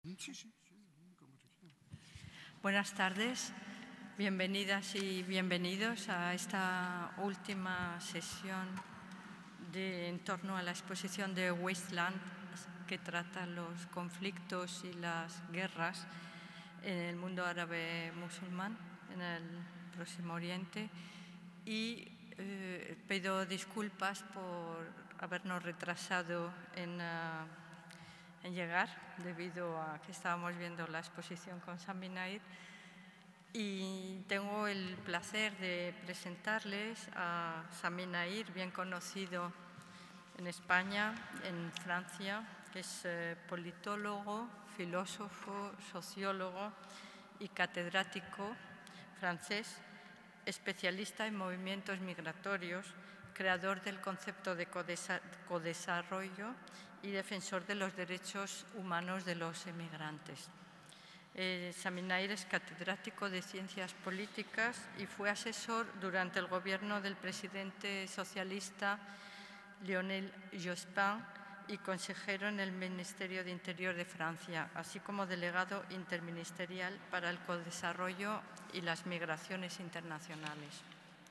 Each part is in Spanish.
Buenas tardes, bienvenidas y bienvenidos a esta última sesión en torno a la exposición de Wasteland, que trata los conflictos y las guerras en el mundo árabe musulmán, en el Próximo Oriente, y pido disculpas por habernos retrasado en llegar, debido a que estábamos viendo la exposición con Sami Nair. Y tengo el placer de presentarles a Sami Nair, bien conocido en España, en Francia, que es politólogo, filósofo, sociólogo y catedrático francés, especialista en movimientos migratorios, creador del concepto de codesarrollo y defensor de los derechos humanos de los emigrantes. Sami Nair es catedrático de Ciencias Políticas y fue asesor durante el gobierno del presidente socialista Lionel Jospin y consejero en el Ministerio de Interior de Francia, así como delegado interministerial para el codesarrollo y las migraciones internacionales.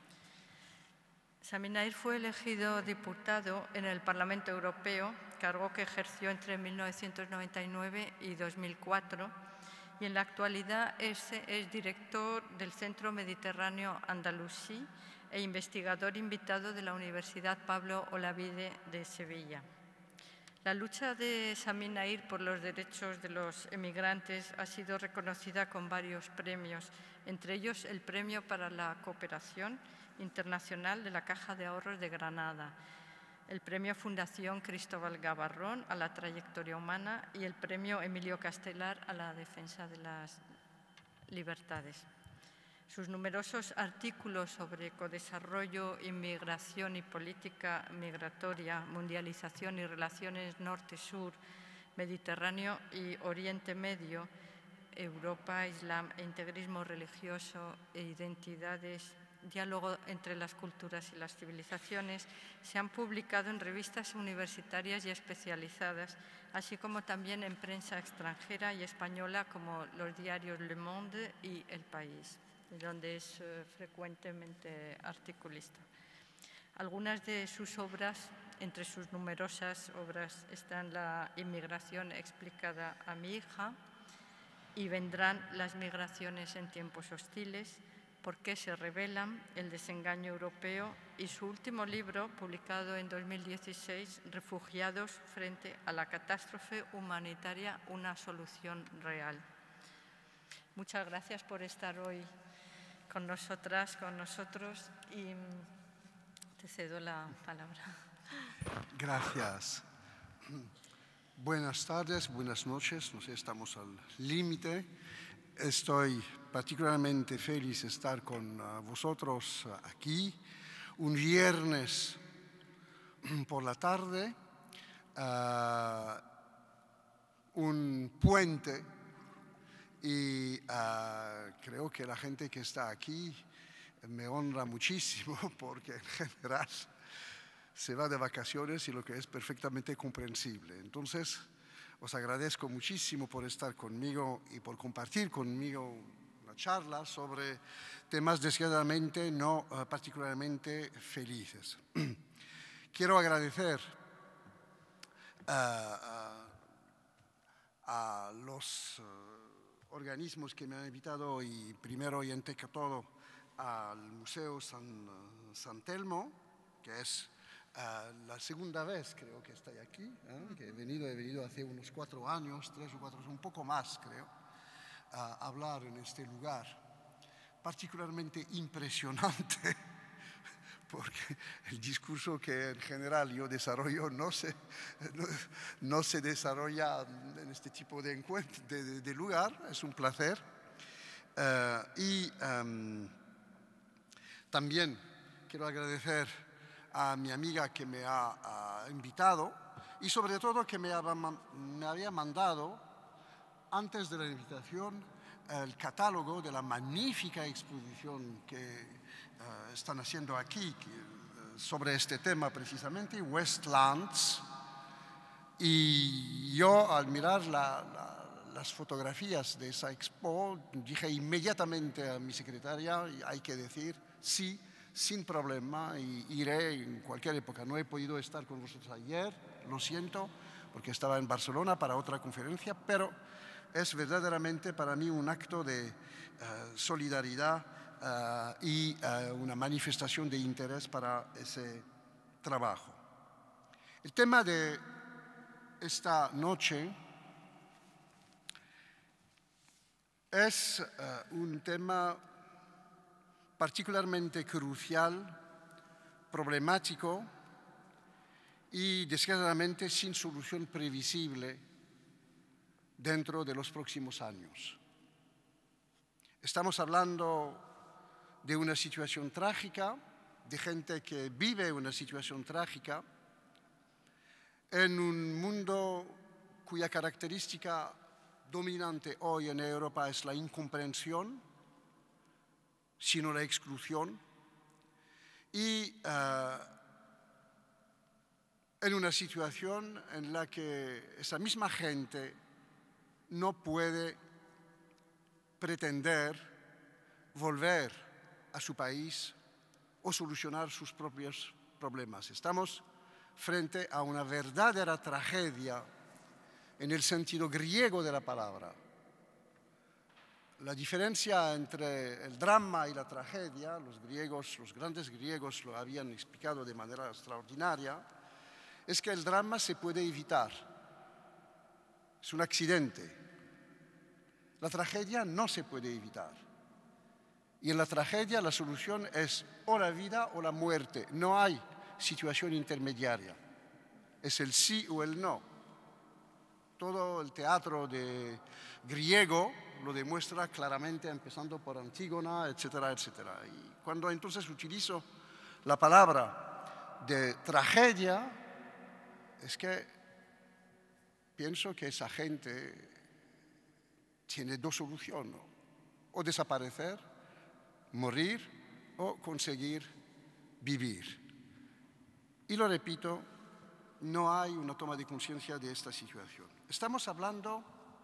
Sami Nair fue elegido diputado en el Parlamento Europeo, cargo que ejerció entre 1999 y 2004, y en la actualidad es director del Centro Mediterráneo Andalusí e investigador invitado de la Universidad Pablo Olavide de Sevilla. La lucha de Sami Nair por los derechos de los emigrantes ha sido reconocida con varios premios, entre ellos el Premio para la Cooperación Internacional de la Caja de Ahorros de Granada, el Premio Fundación Cristóbal Gavarrón a la Trayectoria Humana y el Premio Emilio Castelar a la Defensa de las Libertades. Sus numerosos artículos sobre codesarrollo, inmigración y política migratoria, mundialización y relaciones norte-sur, Mediterráneo y Oriente Medio, Europa, Islam e integrismo religioso e identidades, diálogo entre las culturas y las civilizaciones, se han publicado en revistas universitarias y especializadas, así como también en prensa extranjera y española como los diarios Le Monde y El País, donde es frecuentemente articulista. Algunas de sus obras, entre sus numerosas obras, están La inmigración explicada a mi hija y Vendrán las migraciones en tiempos hostiles, ¿Por qué se rebelan?, El desengaño europeo, y su último libro, publicado en 2016, Refugiados frente a la catástrofe humanitaria, una solución real. Muchas gracias por estar hoy con nosotras, con nosotros, y te cedo la palabra. Gracias. Buenas tardes, buenas noches, no sé, estamos al límite. Estoy particularmente feliz de estar con vosotros aquí un viernes por la tarde, un puente, y creo que la gente que está aquí me honra muchísimo porque en general se va de vacaciones y lo que es perfectamente comprensible. Entonces, os agradezco muchísimo por estar conmigo y por compartir conmigo una charla sobre temas desgraciadamente no particularmente felices. Quiero agradecer a los organismos que me han invitado, y primero y antes que todo al Museo San Telmo, que es la segunda vez creo que estoy aquí, que he venido hace unos 4 años, 3 o 4, un poco más creo, a hablar en este lugar particularmente impresionante, porque el discurso que en general yo desarrollo no se desarrolla en este tipo de encuentro, de lugar. Es un placer. También quiero agradecer a mi amiga que me ha invitado, y sobre todo que me había mandado antes de la invitación el catálogo de la magnífica exposición que están haciendo aquí sobre este tema precisamente, Wastelands. Y yo, al mirar la las fotografías de esa expo, dije inmediatamente a mi secretaria, hay que decir sí, sin problema, y iré en cualquier época. No he podido estar con vosotros ayer, lo siento, porque estaba en Barcelona para otra conferencia, pero es verdaderamente para mí un acto de solidaridad y una manifestación de interés para ese trabajo. El tema de esta noche es un tema particularmente crucial, problemático y desgraciadamente sin solución previsible dentro de los próximos años. Estamos hablando de una situación trágica, de gente que vive una situación trágica, en un mundo cuya característica dominante hoy en Europa es la incomprensión, sino la exclusión, y en una situación en la que esa misma gente no puede pretender volver a su país o solucionar sus propios problemas. Estamos frente a una verdadera tragedia en el sentido griego de la palabra. La diferencia entre el drama y la tragedia, los grandes griegos lo habían explicado de manera extraordinaria, es que el drama se puede evitar, es un accidente. La tragedia no se puede evitar. Y en la tragedia la solución es o la vida o la muerte. No hay situación intermediaria. Es el sí o el no. Todo el teatro griego lo demuestra claramente, empezando por Antígona, etcétera, etcétera. Y cuando entonces utilizo la palabra de tragedia, es que pienso que esa gente tiene dos soluciones: o desaparecer, morir, o conseguir vivir. Y lo repito, no hay una toma de conciencia de esta situación. Estamos hablando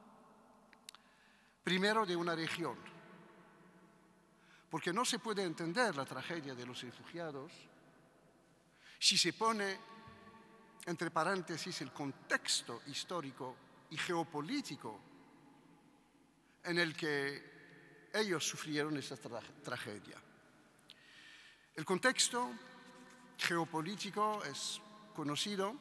primero de una región, porque no se puede entender la tragedia de los refugiados si se pone entre paréntesis el contexto histórico y geopolítico en el que ellos sufrieron esta tragedia. El contexto geopolítico es conocido,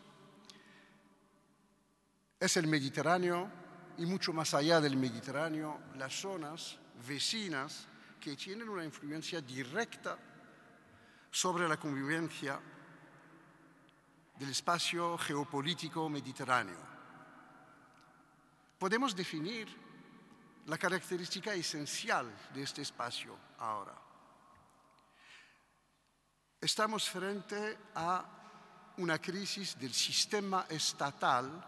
es el Mediterráneo y mucho más allá del Mediterráneo, las zonas vecinas que tienen una influencia directa sobre la convivencia del espacio geopolítico mediterráneo. Podemos definir la característica esencial de este espacio ahora. Estamos frente a una crisis del sistema estatal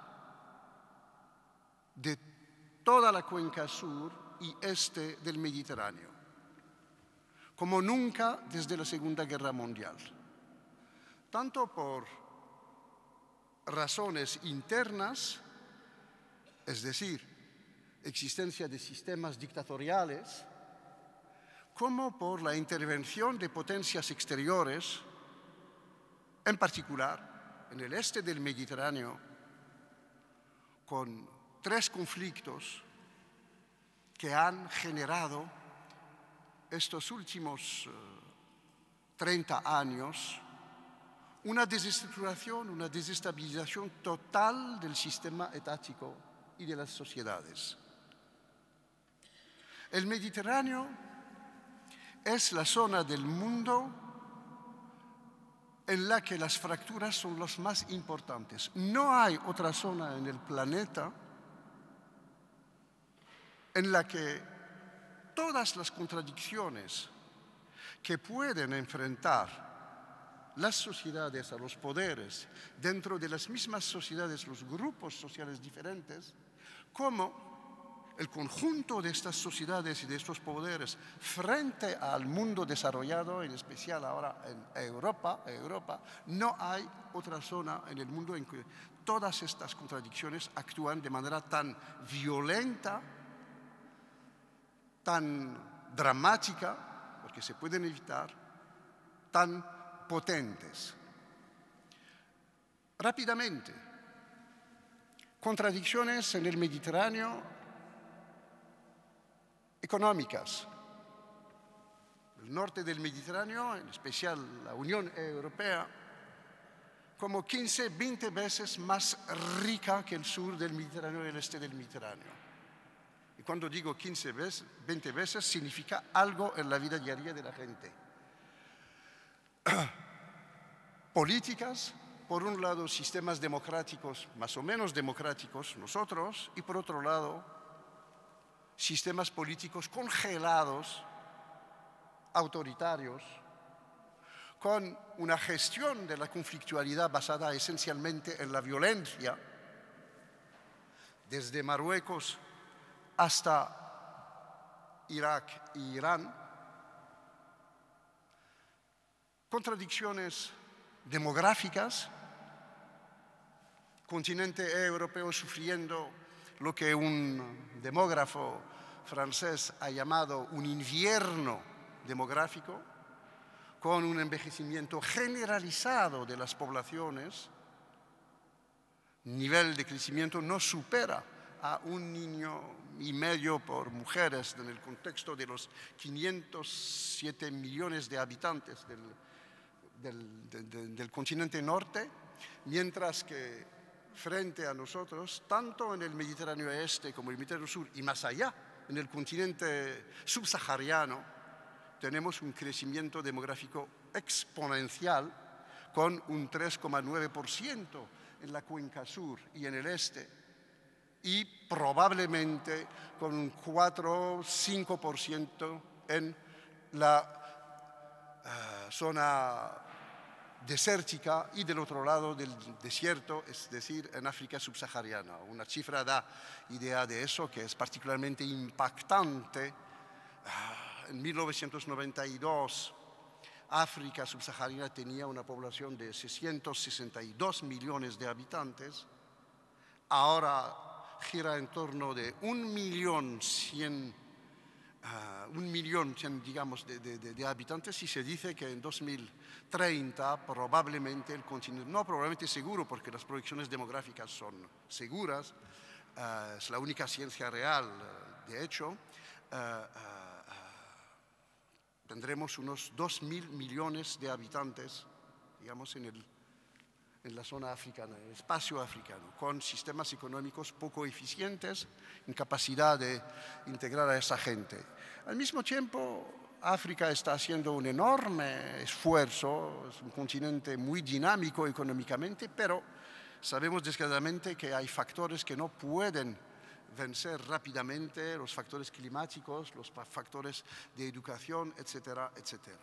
de toda la cuenca sur y este del Mediterráneo, como nunca desde la Segunda Guerra Mundial, tanto por razones internas, es decir, existencia de sistemas dictatoriales, como por la intervención de potencias exteriores, en particular en el este del Mediterráneo, con 3 conflictos que han generado estos últimos 30 años una desestructuración, una desestabilización total del sistema etático y de las sociedades. El Mediterráneo es la zona del mundo en la que las fracturas son las más importantes. No hay otra zona en el planeta en la que todas las contradicciones que pueden enfrentar las sociedades a los poderes, dentro de las mismas sociedades los grupos sociales diferentes, como el conjunto de estas sociedades y de estos poderes frente al mundo desarrollado, en especial ahora en Europa, no hay otra zona en el mundo en que todas estas contradicciones actúan de manera tan violenta, tan dramática, porque se pueden evitar, tan potentes. Rápidamente, contradicciones en el Mediterráneo económicas. El norte del Mediterráneo, en especial la Unión Europea, como 15, 20 veces más rica que el sur del Mediterráneo y el este del Mediterráneo. Y cuando digo 15 veces, 20 veces, significa algo en la vida diaria de la gente. Políticas, por un lado, sistemas democráticos, más o menos democráticos, nosotros, y por otro lado, sistemas políticos congelados, autoritarios, con una gestión de la conflictualidad basada esencialmente en la violencia, desde Marruecos hasta Irak e Irán. Contradicciones demográficas, continente europeo sufriendo lo que un demógrafo francés ha llamado un invierno demográfico, con un envejecimiento generalizado de las poblaciones. Nivel de crecimiento no supera a 1,5 niños por mujeres en el contexto de los 507 millones de habitantes del continente norte, mientras que frente a nosotros, tanto en el Mediterráneo este como en el Mediterráneo sur y más allá, en el continente subsahariano, tenemos un crecimiento demográfico exponencial con un 3,9% en la cuenca sur y en el este, y probablemente con un 4-5% en la zona desértica y del otro lado del desierto, es decir, en África subsahariana. Una cifra da idea de eso, que es particularmente impactante. En 1992, África subsahariana tenía una población de 662 millones de habitantes. Ahora gira en torno de 1.100.000, digamos, de habitantes, y se dice que en 2030 probablemente el continente, no probablemente seguro, porque las proyecciones demográficas son seguras, es la única ciencia real, de hecho, tendremos unos 2.000 millones de habitantes, digamos, en la zona africana, en el espacio africano, con sistemas económicos poco eficientes, incapacidad de integrar a esa gente. Al mismo tiempo, África está haciendo un enorme esfuerzo, es un continente muy dinámico económicamente, pero sabemos desgraciadamente que hay factores que no pueden vencer rápidamente, los factores climáticos, los factores de educación, etcétera, etcétera.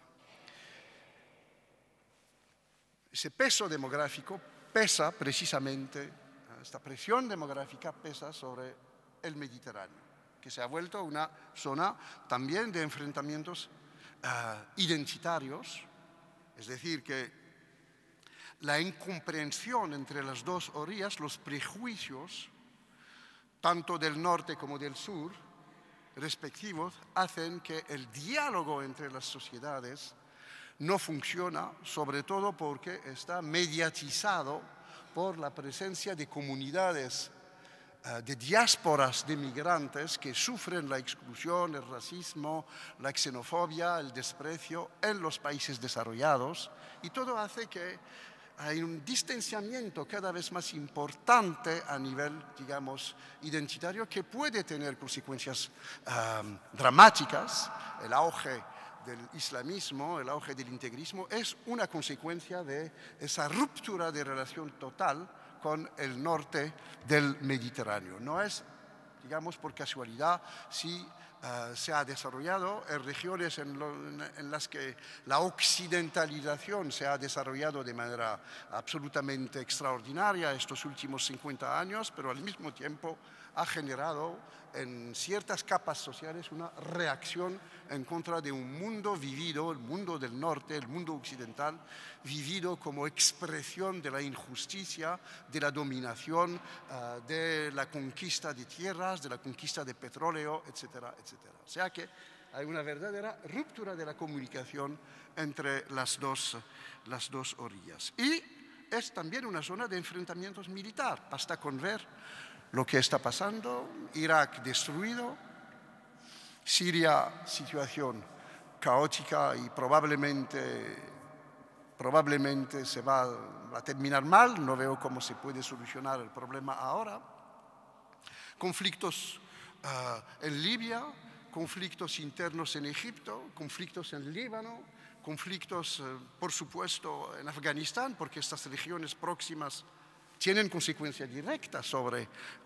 Ese peso demográfico pesa precisamente, esta presión demográfica pesa sobre el Mediterráneo, que se ha vuelto una zona también de enfrentamientos identitarios, es decir, que la incomprensión entre las dos orillas, los prejuicios, tanto del norte como del sur, respectivos, hacen que el diálogo entre las sociedades no funciona, sobre todo porque está mediatizado por la presencia de comunidades, de diásporas de migrantes que sufren la exclusión, el racismo, la xenofobia, el desprecio en los países desarrollados, y todo hace que hay un distanciamiento cada vez más importante a nivel, digamos, identitario, que puede tener consecuencias dramáticas. El auge del islamismo, el auge del integrismo, es una consecuencia de esa ruptura de relación total con el norte del Mediterráneo. No es, digamos, por casualidad si se ha desarrollado en regiones en las que la occidentalización se ha desarrollado de manera absolutamente extraordinaria estos últimos 50 años, pero al mismo tiempo ha generado en ciertas capas sociales una reacción en contra de un mundo vivido, el mundo del norte, el mundo occidental, vivido como expresión de la injusticia, de la dominación, de la conquista de tierras, de la conquista de petróleo, etcétera, etcétera. O sea que hay una verdadera ruptura de la comunicación entre las dos orillas. Y es también una zona de enfrentamientos militar. Basta con ver lo que está pasando, Irak destruido, Siria situación caótica y probablemente se va a terminar mal, no veo cómo se puede solucionar el problema ahora. Conflictos en Libia, conflictos internos en Egipto, conflictos en Líbano, conflictos, por supuesto, en Afganistán, porque estas regiones próximas tienen consecuencia directa sobre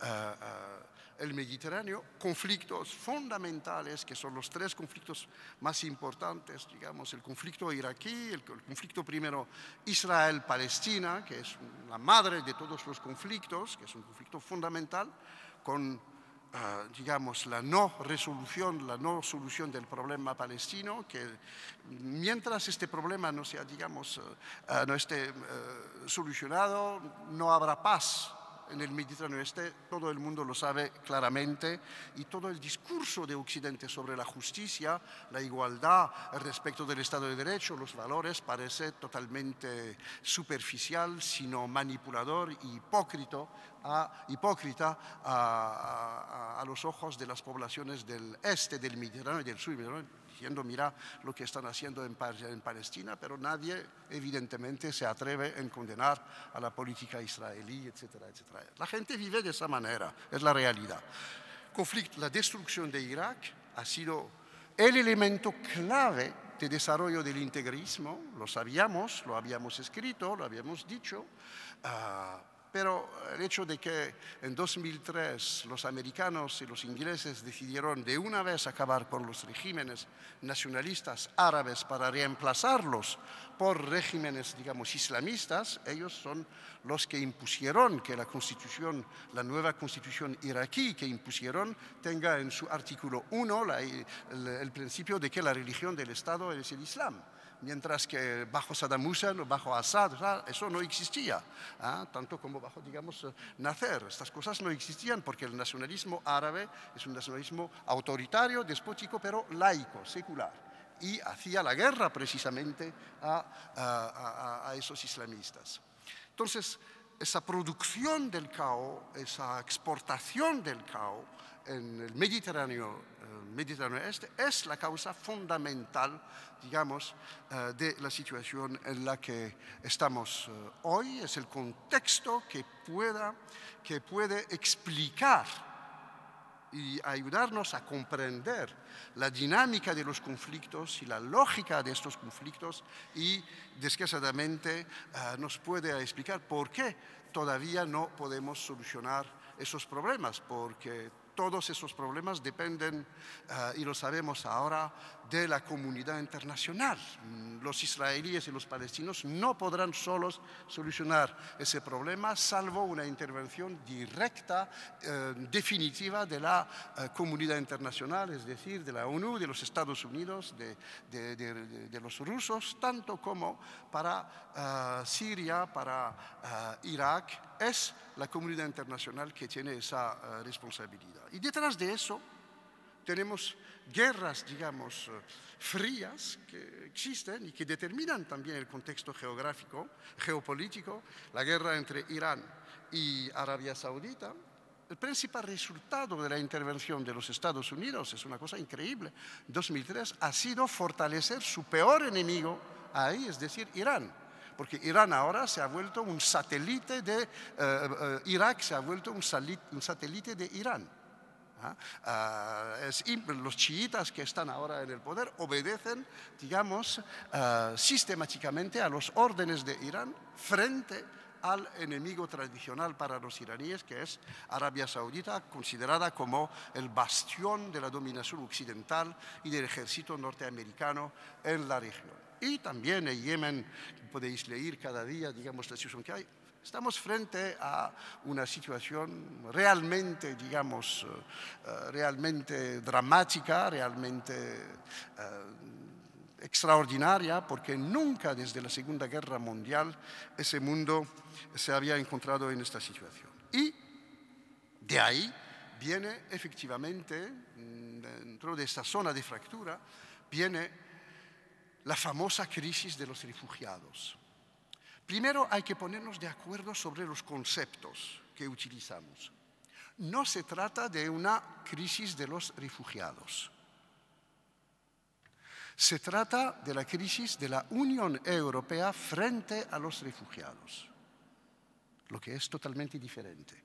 el Mediterráneo, conflictos fundamentales, que son los tres conflictos más importantes, digamos, el conflicto iraquí, el conflicto primero Israel-Palestina, que es la madre de todos los conflictos, que es un conflicto fundamental, con digamos, la no solución del problema palestino, que mientras este problema no sea, digamos, no esté solucionado, no habrá paz en el Mediterráneo Este, todo el mundo lo sabe claramente, y todo el discurso de Occidente sobre la justicia, la igualdad, el respeto del Estado de Derecho, los valores, parece totalmente superficial, sino manipulador y hipócrita a los ojos de las poblaciones del este del Mediterráneo y del sur del Mediterráneo, diciendo, mira lo que están haciendo en Palestina, pero nadie evidentemente se atreve a condenar a la política israelí, etcétera, etcétera. La gente vive de esa manera, es la realidad. La destrucción de Irak ha sido el elemento clave de desarrollo del integrismo, lo sabíamos, lo habíamos escrito, lo habíamos dicho, pero el hecho de que en 2003 los americanos y los ingleses decidieron de una vez acabar con los regímenes nacionalistas árabes para reemplazarlos por regímenes, digamos, islamistas, ellos son los que impusieron que la nueva constitución iraquí que impusieron, tenga en su artículo 1 el principio de que la religión del Estado es el Islam. Mientras que bajo Saddam Hussein o bajo Assad, eso no existía, tanto como bajo, digamos, Nasser. Estas cosas no existían porque el nacionalismo árabe es un nacionalismo autoritario, despótico, pero laico, secular. Y hacía la guerra precisamente a esos islamistas. Entonces, esa producción del caos, esa exportación del caos en el Mediterráneo Este es la causa fundamental, digamos, de la situación en la que estamos hoy. Es el contexto que puede explicar y ayudarnos a comprender la dinámica de los conflictos y la lógica de estos conflictos, y desgraciadamente nos puede explicar por qué todavía no podemos solucionar esos problemas, porque todos esos problemas dependen, y lo sabemos ahora, de la comunidad internacional. Los israelíes y los palestinos no podrán solos solucionar ese problema, salvo una intervención directa, definitiva de la comunidad internacional, es decir, de la ONU, de los Estados Unidos, de los rusos, tanto como para Siria, para Irak. Es la comunidad internacional que tiene esa responsabilidad. Y detrás de eso tenemos guerras, digamos, frías que existen y que determinan también el contexto geopolítico, la guerra entre Irán y Arabia Saudita. El principal resultado de la intervención de los Estados Unidos, es una cosa increíble, en 2003 ha sido fortalecer su peor enemigo ahí, es decir, Irán. Porque Irán ahora se ha vuelto un satélite de Irak, se ha vuelto un satélite de Irán. Los chiitas que están ahora en el poder obedecen, digamos, sistemáticamente a los órdenes de Irán frente al enemigo tradicional para los iraníes, que es Arabia Saudita, considerada como el bastión de la dominación occidental y del ejército norteamericano en la región. Y también en Yemen, podéis leer cada día, digamos, la situación que hay. Estamos frente a una situación realmente, digamos, realmente dramática, realmente extraordinaria, porque nunca desde la Segunda Guerra Mundial ese mundo se había encontrado en esta situación. Y de ahí viene efectivamente, dentro de esta zona de fractura, viene la famosa crisis de los refugiados. Primero hay que ponernos de acuerdo sobre los conceptos que utilizamos. No se trata de una crisis de los refugiados. Se trata de la crisis de la Unión Europea frente a los refugiados, lo que es totalmente diferente.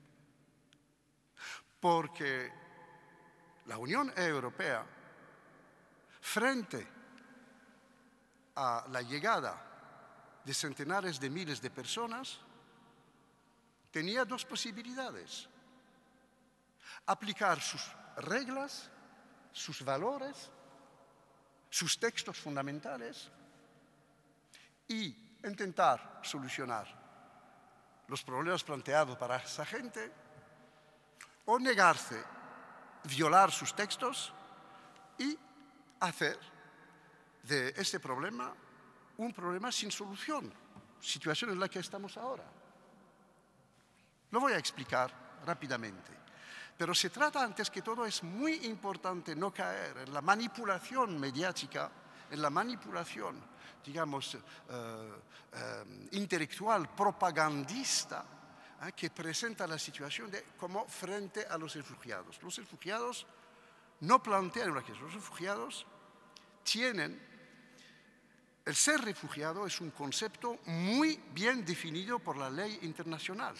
Porque la Unión Europea, frente a la llegada de centenares de miles de personas, tenía dos posibilidades: aplicar sus reglas, sus valores, sus textos fundamentales y intentar solucionar los problemas planteados para esa gente, o negarse, violar sus textos y hacer de este problema un problema sin solución, situación en la que estamos ahora. Lo voy a explicar rápidamente. Pero se trata, antes que todo, es muy importante no caer en la manipulación mediática, en la manipulación, digamos, intelectual, propagandista, que presenta la situación como frente a los refugiados. Los refugiados no plantean una crisis. Los refugiados tienen... El ser refugiado es un concepto muy bien definido por la ley internacional.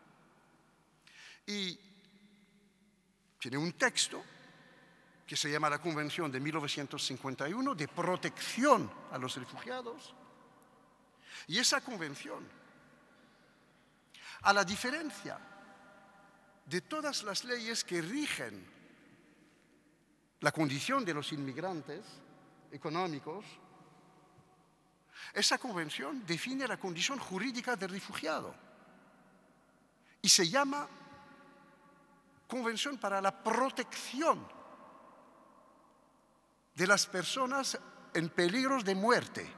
Y tiene un texto que se llama la Convención de 1951 de protección a los refugiados. Y esa convención, a la diferencia de todas las leyes que rigen la condición de los inmigrantes económicos, esa convención define la condición jurídica del refugiado y se llama Convención para la protección de las personas en peligro de muerte.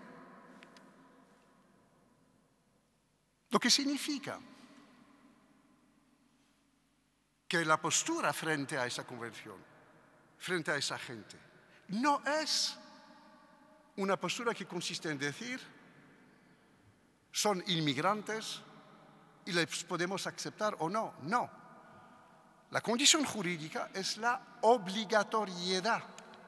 Lo que significa que la postura frente a esa convención, frente a esa gente, no es una postura que consiste en decir: son inmigrantes y les podemos aceptar o no. No. La condición jurídica es la obligatoriedad.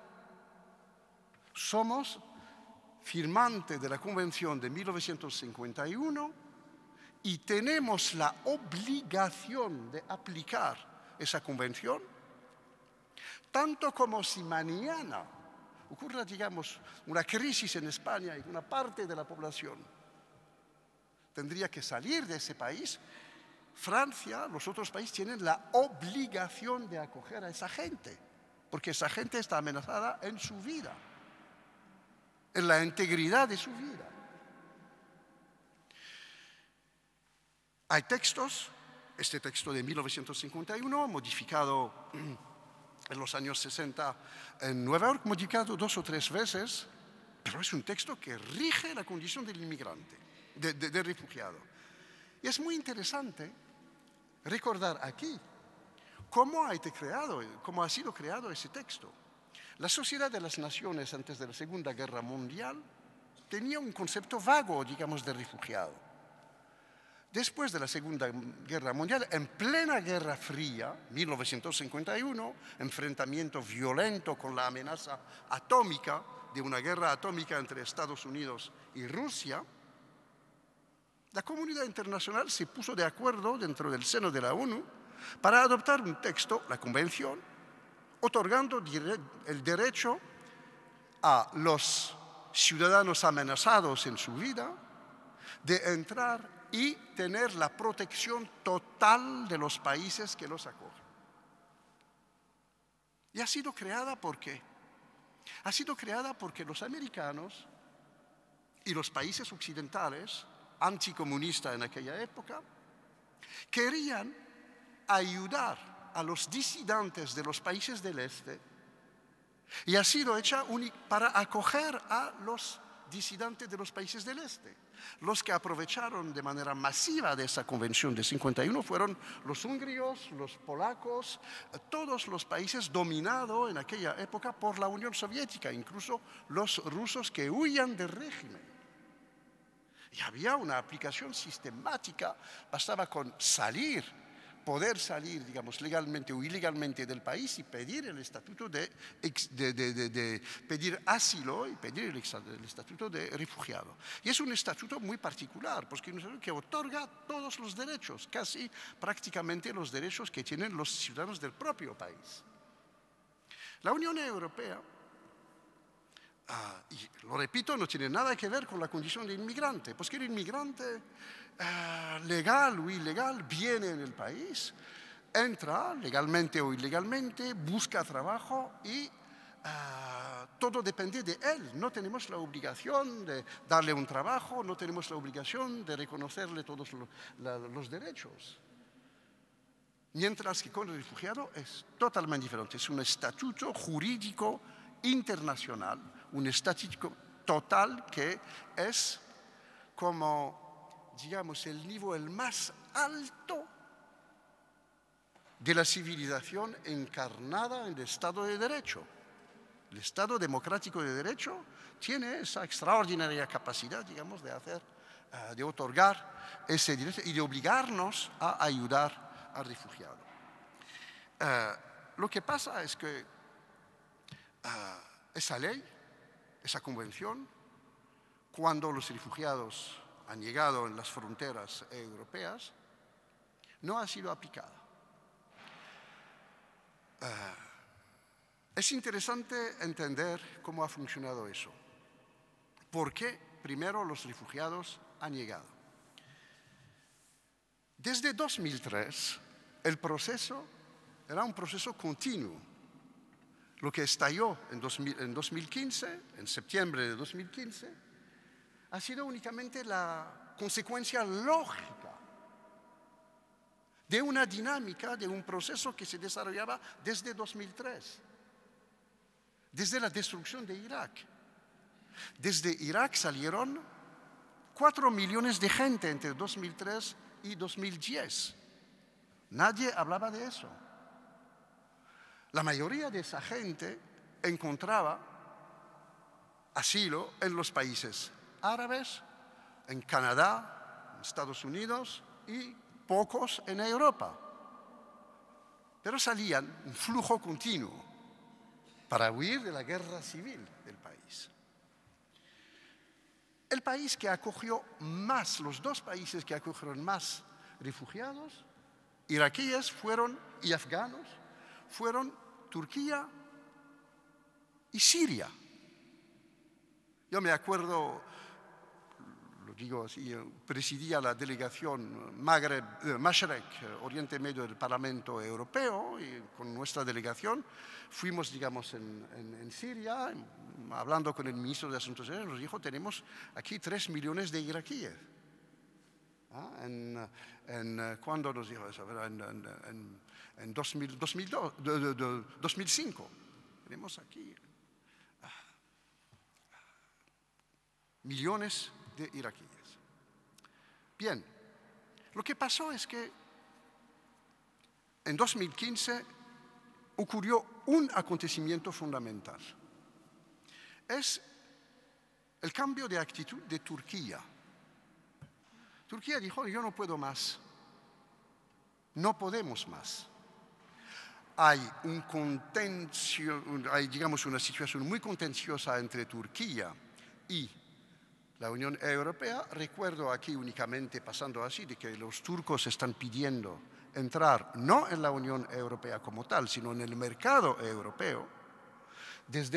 Somos firmantes de la Convención de 1951 y tenemos la obligación de aplicar esa convención, tanto como si mañana ocurra, digamos, una crisis en España y una parte de la población tendría que salir de ese país. Francia, los otros países tienen la obligación de acoger a esa gente, porque esa gente está amenazada en su vida, en la integridad de su vida. Hay textos, este texto de 1951, modificado en los años 60 en Nueva York, modificado 2 o 3 veces, pero es un texto que rige la condición del inmigrante, del refugiado. Y es muy interesante recordar aquí cómo ha sido creado ese texto. La Sociedad de las Naciones antes de la Segunda Guerra Mundial tenía un concepto vago, digamos, de refugiado. Después de la Segunda Guerra Mundial, en plena Guerra Fría, 1951, enfrentamiento violento con la amenaza atómica de una guerra atómica entre Estados Unidos y Rusia, la comunidad internacional se puso de acuerdo dentro del seno de la ONU para adoptar un texto, la Convención, otorgando el derecho a los ciudadanos amenazados en su vida de entrar y tener la protección total de los países que los acogen. Y ha sido creada ¿por qué? Ha sido creada porque los americanos y los países occidentales, anticomunistas en aquella época, querían ayudar a los disidentes de los países del este y ha sido hecha para acoger a los disidentes de los países del este. Los que aprovecharon de manera masiva de esa convención de 51 fueron los húngaros, los polacos, todos los países dominados en aquella época por la Unión Soviética, incluso los rusos que huían del régimen. Y había una aplicación sistemática, bastaba con poder salir, digamos, legalmente o ilegalmente del país y pedir el estatuto pedir asilo y pedir el estatuto de refugiado. Y es un estatuto muy particular, porque es un estatuto que otorga todos los derechos, casi prácticamente los derechos que tienen los ciudadanos del propio país. La Unión Europea, y lo repito, no tiene nada que ver con la condición de inmigrante, porque el inmigrante legal o ilegal viene en el país, entra legalmente o ilegalmente, busca trabajo y todo depende de él. No tenemos la obligación de darle un trabajo, no tenemos la obligación de reconocerle todos los derechos. Mientras que con el refugiado es totalmente diferente, es un estatuto jurídico internacional, un estatuto total que es como, digamos, el nivel más alto de la civilización encarnada en el Estado de Derecho. El Estado democrático de Derecho tiene esa extraordinaria capacidad, digamos, de otorgar ese derecho y de obligarnos a ayudar al refugiado. Lo que pasa es que esa ley, esa convención, cuando los refugiados han llegado en las fronteras europeas, no ha sido aplicada. Es interesante entender cómo ha funcionado eso. ¿Por qué primero los refugiados han llegado? Desde 2003, el proceso era un proceso continuo. Lo que estalló en 2015, en septiembre de 2015, ha sido únicamente la consecuencia lógica de una dinámica, de un proceso que se desarrollaba desde 2003, desde la destrucción de Irak. Desde Irak salieron 4 millones de gente entre 2003 y 2010. Nadie hablaba de eso. La mayoría de esa gente encontraba asilo en los países árabes, en Canadá, en Estados Unidos y pocos en Europa. Pero salían un flujo continuo para huir de la guerra civil del país. El país que acogió más, los dos países que acogieron más refugiados, iraquíes y afganos, fueron Turquía y Siria. Yo me acuerdo, lo digo así, presidía la delegación Mashrek, Oriente Medio del Parlamento Europeo, y con nuestra delegación fuimos, digamos, en Siria, hablando con el ministro de Asuntos Exteriores, nos dijo, tenemos aquí 3 millones de iraquíes. ¿Cuándo nos dijo eso? En 2005. Tenemos aquí millones de iraquíes. Bien, lo que pasó es que en 2015 ocurrió un acontecimiento fundamental. Es el cambio de actitud de Turquía. Turquía dijo, yo no puedo más, no podemos más. Hay digamos, una situación muy contenciosa entre Turquía y la Unión Europea. Recuerdo aquí únicamente, pasando así, de que los turcos están pidiendo entrar no en la Unión Europea como tal, sino en el mercado europeo, desde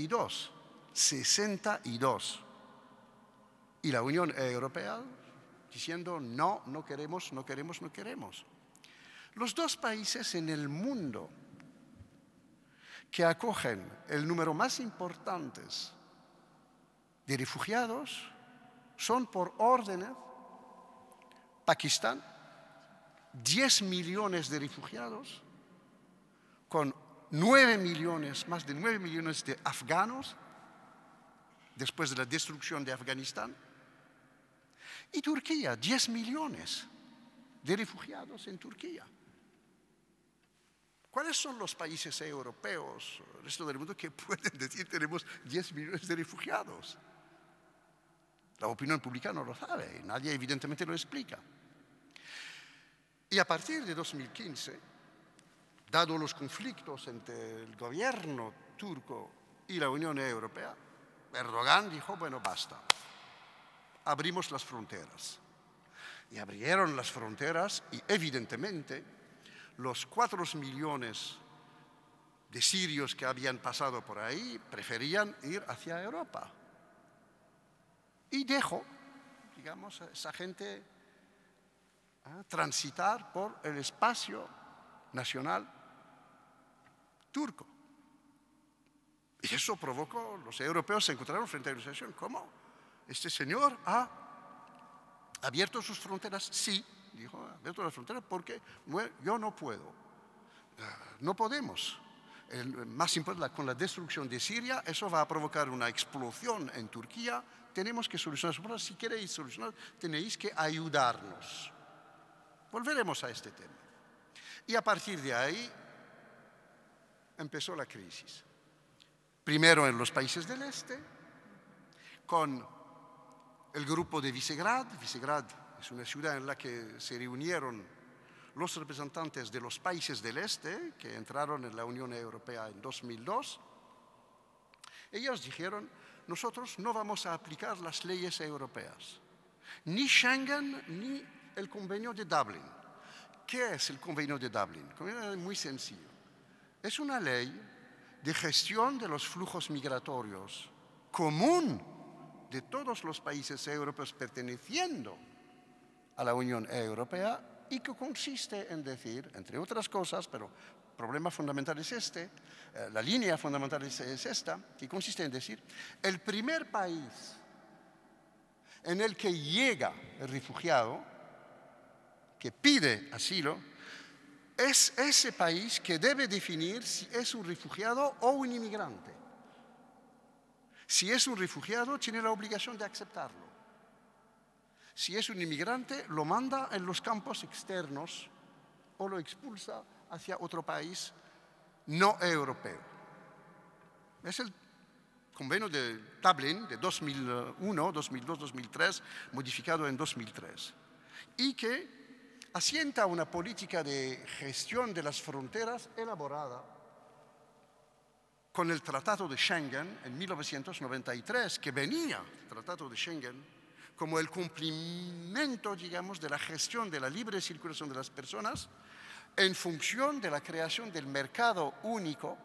1962. Y la Unión Europea diciendo no, no queremos, no queremos, no queremos. Los dos países en el mundo que acogen el número más importante de refugiados son por órdenes Pakistán, 10 millones de refugiados, con 9 millones, más de 9 millones de afganos, después de la destrucción de Afganistán, y Turquía, 10 millones de refugiados en Turquía. ¿Cuáles son los países europeos, el resto del mundo, que pueden decir tenemos 10 millones de refugiados? La opinión pública no lo sabe, nadie evidentemente lo explica. Y a partir de 2015, dado los conflictos entre el gobierno turco y la Unión Europea, Erdogan dijo, bueno, basta, abrimos las fronteras. Y abrieron las fronteras y evidentemente los 4 millones de sirios que habían pasado por ahí preferían ir hacia Europa. Y dejó, digamos, a esa gente transitar por el espacio nacional turco. Y eso provocó, los europeos se encontraron frente a la situación. ¿Cómo? ¿Este señor ha abierto sus fronteras? Sí, dijo, ha abierto las fronteras porque yo no puedo. No podemos. Más importante, con la destrucción de Siria, eso va a provocar una explosión en Turquía. Tenemos que solucionar eso. Si queréis solucionar, tenéis que ayudarnos. Volveremos a este tema. Y a partir de ahí empezó la crisis. Primero en los países del este, con el grupo de Visegrad. Visegrad es una ciudad en la que se reunieron los representantes de los países del este que entraron en la Unión Europea en 2002. Ellos dijeron, nosotros no vamos a aplicar las leyes europeas, ni Schengen ni el convenio de Dublin. ¿Qué es el convenio de Dublin? El convenio es muy sencillo. Es una ley de gestión de los flujos migratorios común de todos los países europeos perteneciendo a la Unión Europea y que consiste en decir, entre otras cosas, pero el problema fundamental es este, la línea fundamental es esta, que consiste en decir, el primer país en el que llega el refugiado, que pide asilo, es ese país que debe definir si es un refugiado o un inmigrante. Si es un refugiado, tiene la obligación de aceptarlo. Si es un inmigrante, lo manda en los campos externos o lo expulsa hacia otro país no europeo. Es el convenio de Dublin de 2001, 2002, 2003, modificado en 2003, y que asienta una política de gestión de las fronteras elaborada con el Tratado de Schengen en 1993, que venía, el Tratado de Schengen, como el cumplimiento, digamos, de la gestión de la libre circulación de las personas en función de la creación del mercado único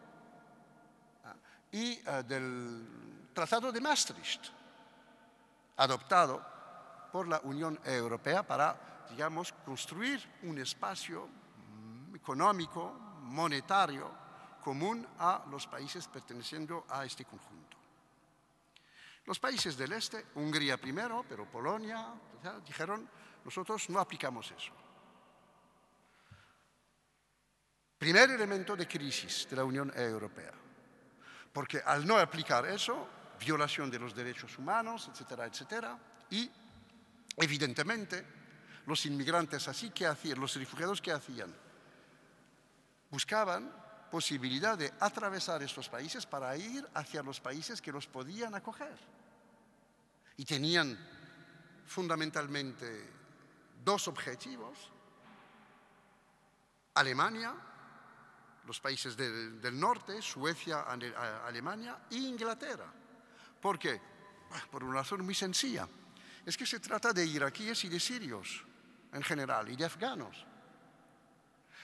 y del Tratado de Maastricht, adoptado por la Unión Europea para, digamos, construir un espacio económico, monetario, común a los países perteneciendo a este conjunto. Los países del este, Hungría primero, pero Polonia, dijeron, nosotros no aplicamos eso. Primer elemento de crisis de la Unión Europea, porque al no aplicar eso, violación de los derechos humanos, etcétera, etcétera, y evidentemente los inmigrantes así que hacían, los refugiados que hacían, buscaban posibilidad de atravesar estos países para ir hacia los países que los podían acoger. Y tenían fundamentalmente dos objetivos: Alemania, los países del norte, Suecia, Alemania e Inglaterra. ¿Por qué? Por una razón muy sencilla. Es que se trata de iraquíes y de sirios en general y de afganos.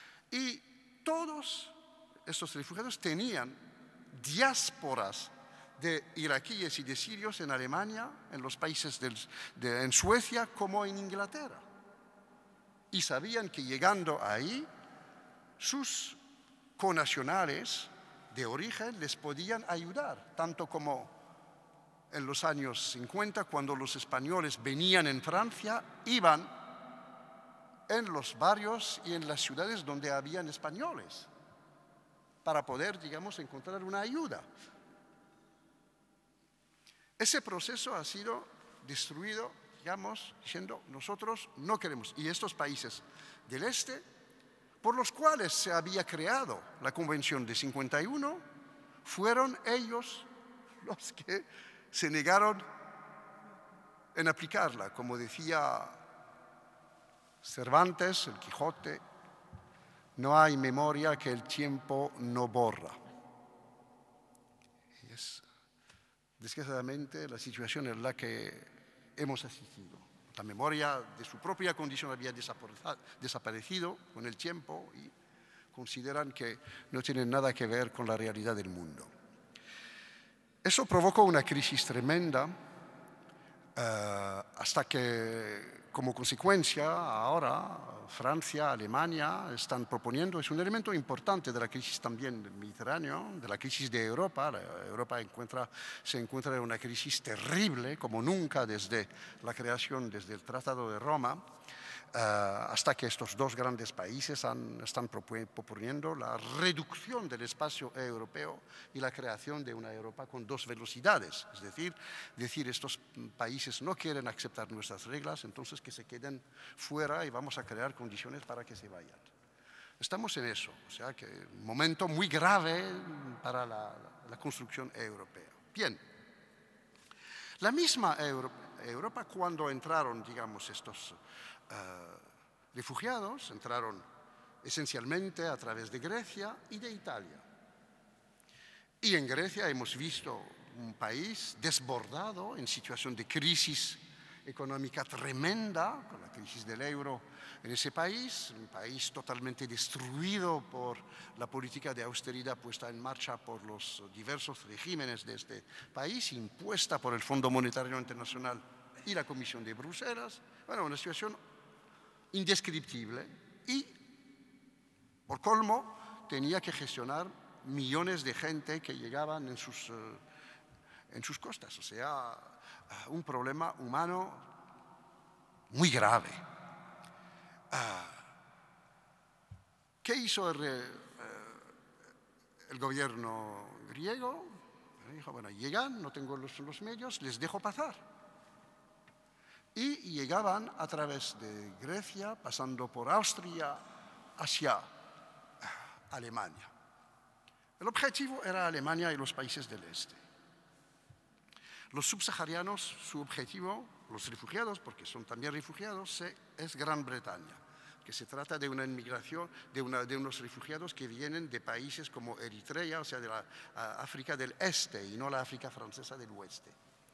Y todos estos refugiados tenían diásporas de iraquíes y de sirios en Alemania, en los países en Suecia como en Inglaterra. Y sabían que llegando ahí, sus connacionales de origen les podían ayudar, tanto como en los años 50, cuando los españoles venían en Francia, iban en los barrios y en las ciudades donde habían españoles, para poder, digamos, encontrar una ayuda. Ese proceso ha sido destruido, digamos, diciendo, nosotros no queremos. Y estos países del este, por los cuales se había creado la Convención de 51, fueron ellos los que se negaron en aplicarla. Como decía Cervantes, el Quijote, no hay memoria que el tiempo no borra. Y es desgraciadamente la situación en la que hemos asistido. La memoria de su propia condición había desaparecido con el tiempo y consideran que no tienen nada que ver con la realidad del mundo. Eso provocó una crisis tremenda hasta que, como consecuencia, ahora Francia, Alemania están proponiendo, es un elemento importante de la crisis también del Mediterráneo, de la crisis de Europa. Europa se encuentra en una crisis terrible, como nunca desde la creación, desde el Tratado de Roma, hasta que estos dos grandes países están proponiendo la reducción del espacio europeo y la creación de una Europa con dos velocidades. Es decir, estos países no quieren aceptar nuestras reglas, entonces que se queden fuera y vamos a crear condiciones para que se vayan. Estamos en eso, o sea que un momento muy grave para la construcción europea. Bien, la misma Europa cuando entraron, digamos, estos refugiados, entraron esencialmente a través de Grecia y de Italia. Y en Grecia hemos visto un país desbordado en situación de crisis económica tremenda, con la crisis del euro en ese país, un país totalmente destruido por la política de austeridad puesta en marcha por los diversos regímenes de este país, impuesta por el Fondo Monetario Internacional y la Comisión de Bruselas. Bueno, una situación indescriptible y, por colmo, tenía que gestionar millones de gente que llegaban en sus costas. O sea, un problema humano muy grave. ¿Qué hizo el gobierno griego? Dijo, bueno, llegan, no tengo los medios, les dejo pasar. Y llegaban a través de Grecia, pasando por Austria, hacia Alemania. El objetivo era Alemania y los países del este. Los subsaharianos, su objetivo, los refugiados, porque son también refugiados, es Gran Bretaña, que se trata de una inmigración, de unos refugiados que vienen de países como Eritrea, o sea, de la África del Este y no la África francesa del Oeste.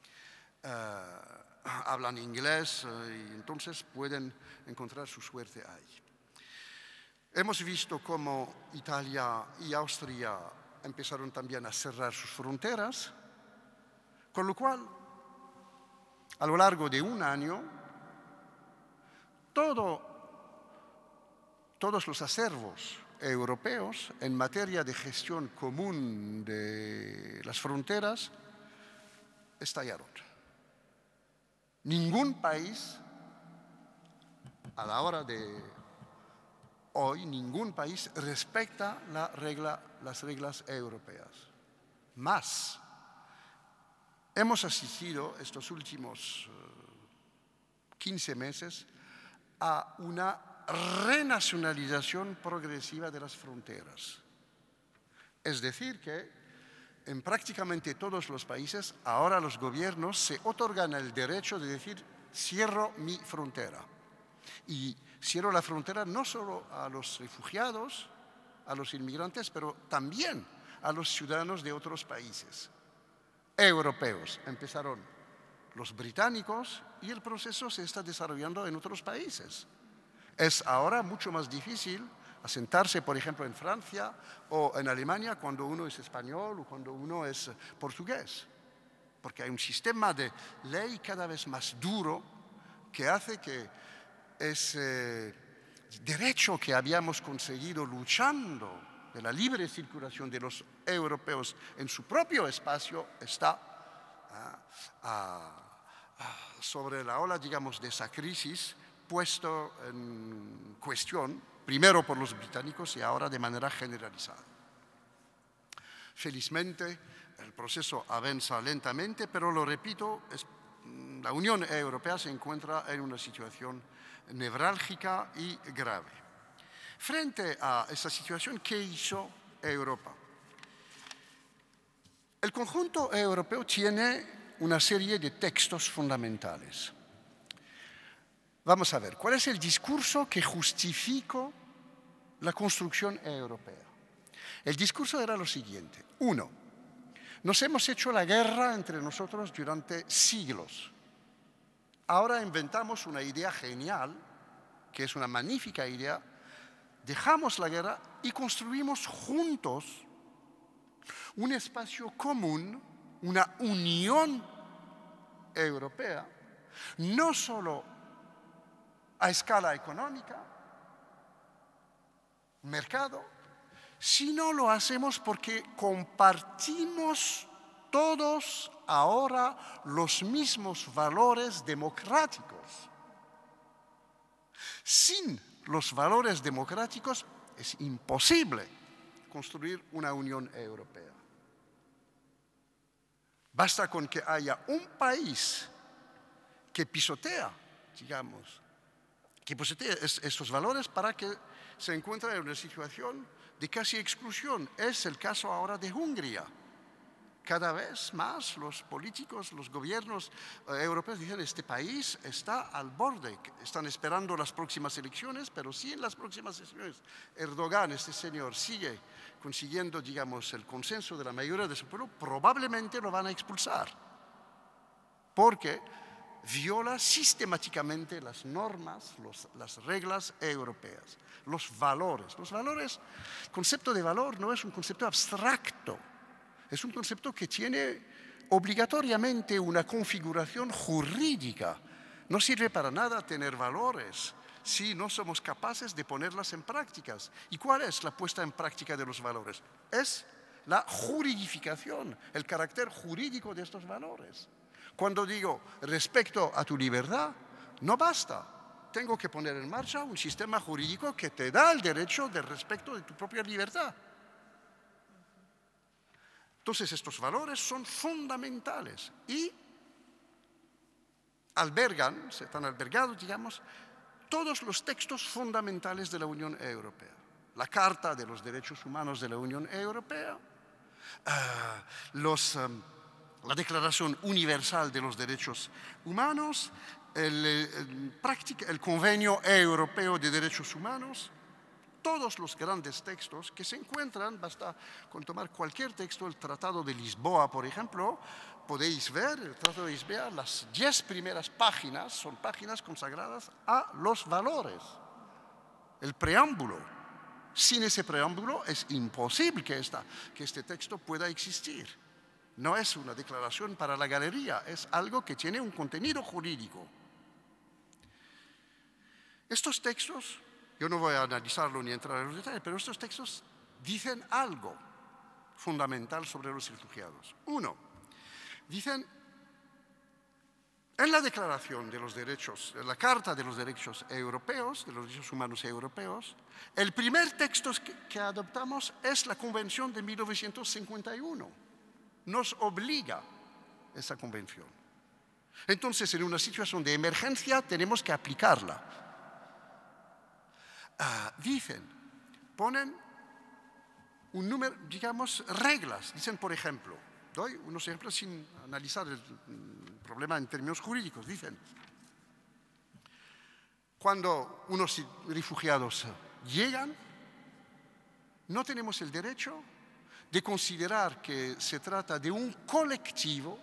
Hablan inglés y entonces pueden encontrar su suerte ahí. Hemos visto cómo Italia y Austria empezaron también a cerrar sus fronteras, con lo cual, a lo largo de un año, todos los acervos europeos en materia de gestión común de las fronteras estallaron. Ningún país, a la hora de hoy, ningún país respeta las reglas europeas. Más, hemos asistido estos últimos 15 meses a una renacionalización progresiva de las fronteras. Es decir, que en prácticamente todos los países, ahora los gobiernos se otorgan el derecho de decir, cierro mi frontera. Y cierro la frontera no solo a los refugiados, a los inmigrantes, pero también a los ciudadanos de otros países europeos. Empezaron los británicos y el proceso se está desarrollando en otros países. Es ahora mucho más difícil asentarse, por ejemplo, en Francia o en Alemania cuando uno es español o cuando uno es portugués. porque hay un sistema de ley cada vez más duro que hace que ese derecho que habíamos conseguido luchando de la libre circulación de los europeos en su propio espacio está sobre la ola, digamos, de esa crisis puesto en cuestión, primero por los británicos y ahora de manera generalizada. Felizmente, el proceso avanza lentamente, pero lo repito, la Unión Europea se encuentra en una situación nevrálgica y grave. Frente a esa situación, ¿qué hizo Europa? El conjunto europeo tiene una serie de textos fundamentales. Vamos a ver, ¿cuál es el discurso que justificó la construcción europea? El discurso era lo siguiente. 1. Nos hemos hecho la guerra entre nosotros durante siglos. Ahora inventamos una idea genial, que es una magnífica idea. Dejamos la guerra y construimos juntos un espacio común, una unión europea, no solo a escala económica, mercado, sino lo hacemos porque compartimos todos ahora los mismos valores democráticos. Sin los valores democráticos es imposible construir una Unión Europea. Basta con que haya un país que pisotea, digamos, que pisotea estos valores para que se encuentre en una situación de casi exclusión. Es el caso ahora de Hungría. Cada vez más los políticos, los gobiernos europeos dicen este país está al borde, están esperando las próximas elecciones, pero si en las próximas elecciones Erdogan, este señor, sigue consiguiendo, digamos, el consenso de la mayoría de su pueblo, probablemente lo van a expulsar, porque viola sistemáticamente las normas, las reglas europeas, los valores. Los valores, el concepto de valor no es un concepto abstracto, es un concepto que tiene obligatoriamente una configuración jurídica. No sirve para nada tener valores si no somos capaces de ponerlas en prácticas. ¿Y cuál es la puesta en práctica de los valores? Es la juridificación, el carácter jurídico de estos valores. Cuando digo respecto a tu libertad, no basta. Tengo que poner en marcha un sistema jurídico que te da el derecho del respeto de tu propia libertad. Entonces, estos valores son fundamentales y están albergados, digamos, todos los textos fundamentales de la Unión Europea. La Carta de los Derechos Humanos de la Unión Europea, la Declaración Universal de los Derechos Humanos, el Convenio Europeo de Derechos Humanos, todos los grandes textos que se encuentran, basta con tomar cualquier texto, el Tratado de Lisboa, por ejemplo, podéis ver, el Tratado de Lisboa, las 10 primeras páginas son páginas consagradas a los valores, el preámbulo. Sin ese preámbulo es imposible que este texto pueda existir. No es una declaración para la galería, es algo que tiene un contenido jurídico. Estos textos, yo no voy a analizarlo ni entrar en los detalles, pero estos textos dicen algo fundamental sobre los refugiados. 1, dicen, en la Declaración de los Derechos, en la Carta de los Derechos Europeos, de los Derechos Humanos Europeos, el primer texto que adoptamos es la Convención de 1951. Nos obliga esa convención. Entonces, en una situación de emergencia tenemos que aplicarla. Ponen un número, digamos, reglas. Dicen, por ejemplo, doy unos ejemplos sin analizar el problema en términos jurídicos. Dicen, cuando unos refugiados llegan, no tenemos el derecho de considerar que se trata de un colectivo,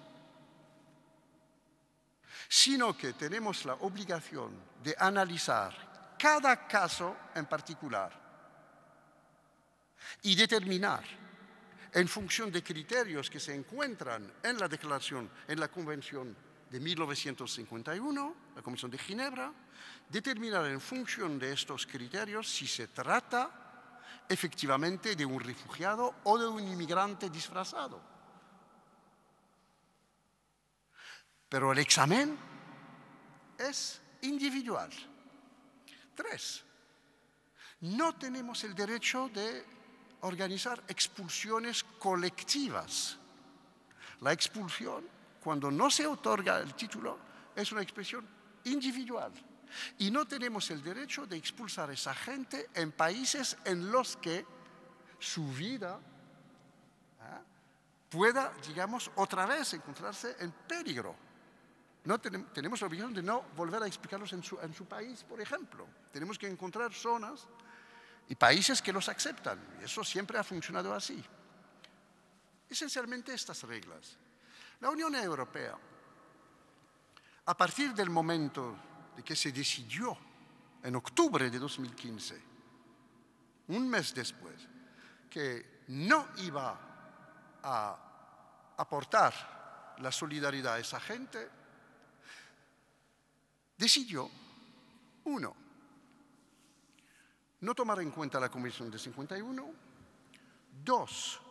sino que tenemos la obligación de analizar cada caso en particular y determinar en función de criterios que se encuentran en la declaración, en la Convención de 1951, la Convención de Ginebra, determinar en función de estos criterios si se trata efectivamente de un refugiado o de un inmigrante disfrazado. Pero el examen es individual. 3. No tenemos el derecho de organizar expulsiones colectivas. La expulsión, cuando no se otorga el título, es una expresión individual. Y no tenemos el derecho de expulsar a esa gente en países en los que su vida pueda, digamos, otra vez encontrarse en peligro. No tenemos la obligación de no volver a explicarlos en su país, por ejemplo. Tenemos que encontrar zonas y países que los aceptan. Y eso siempre ha funcionado así. Esencialmente estas reglas. La Unión Europea, a partir del momento de que se decidió en octubre de 2015, un mes después, que no iba a aportar la solidaridad a esa gente, decidió, 1, no tomar en cuenta la Convención de 51, 2,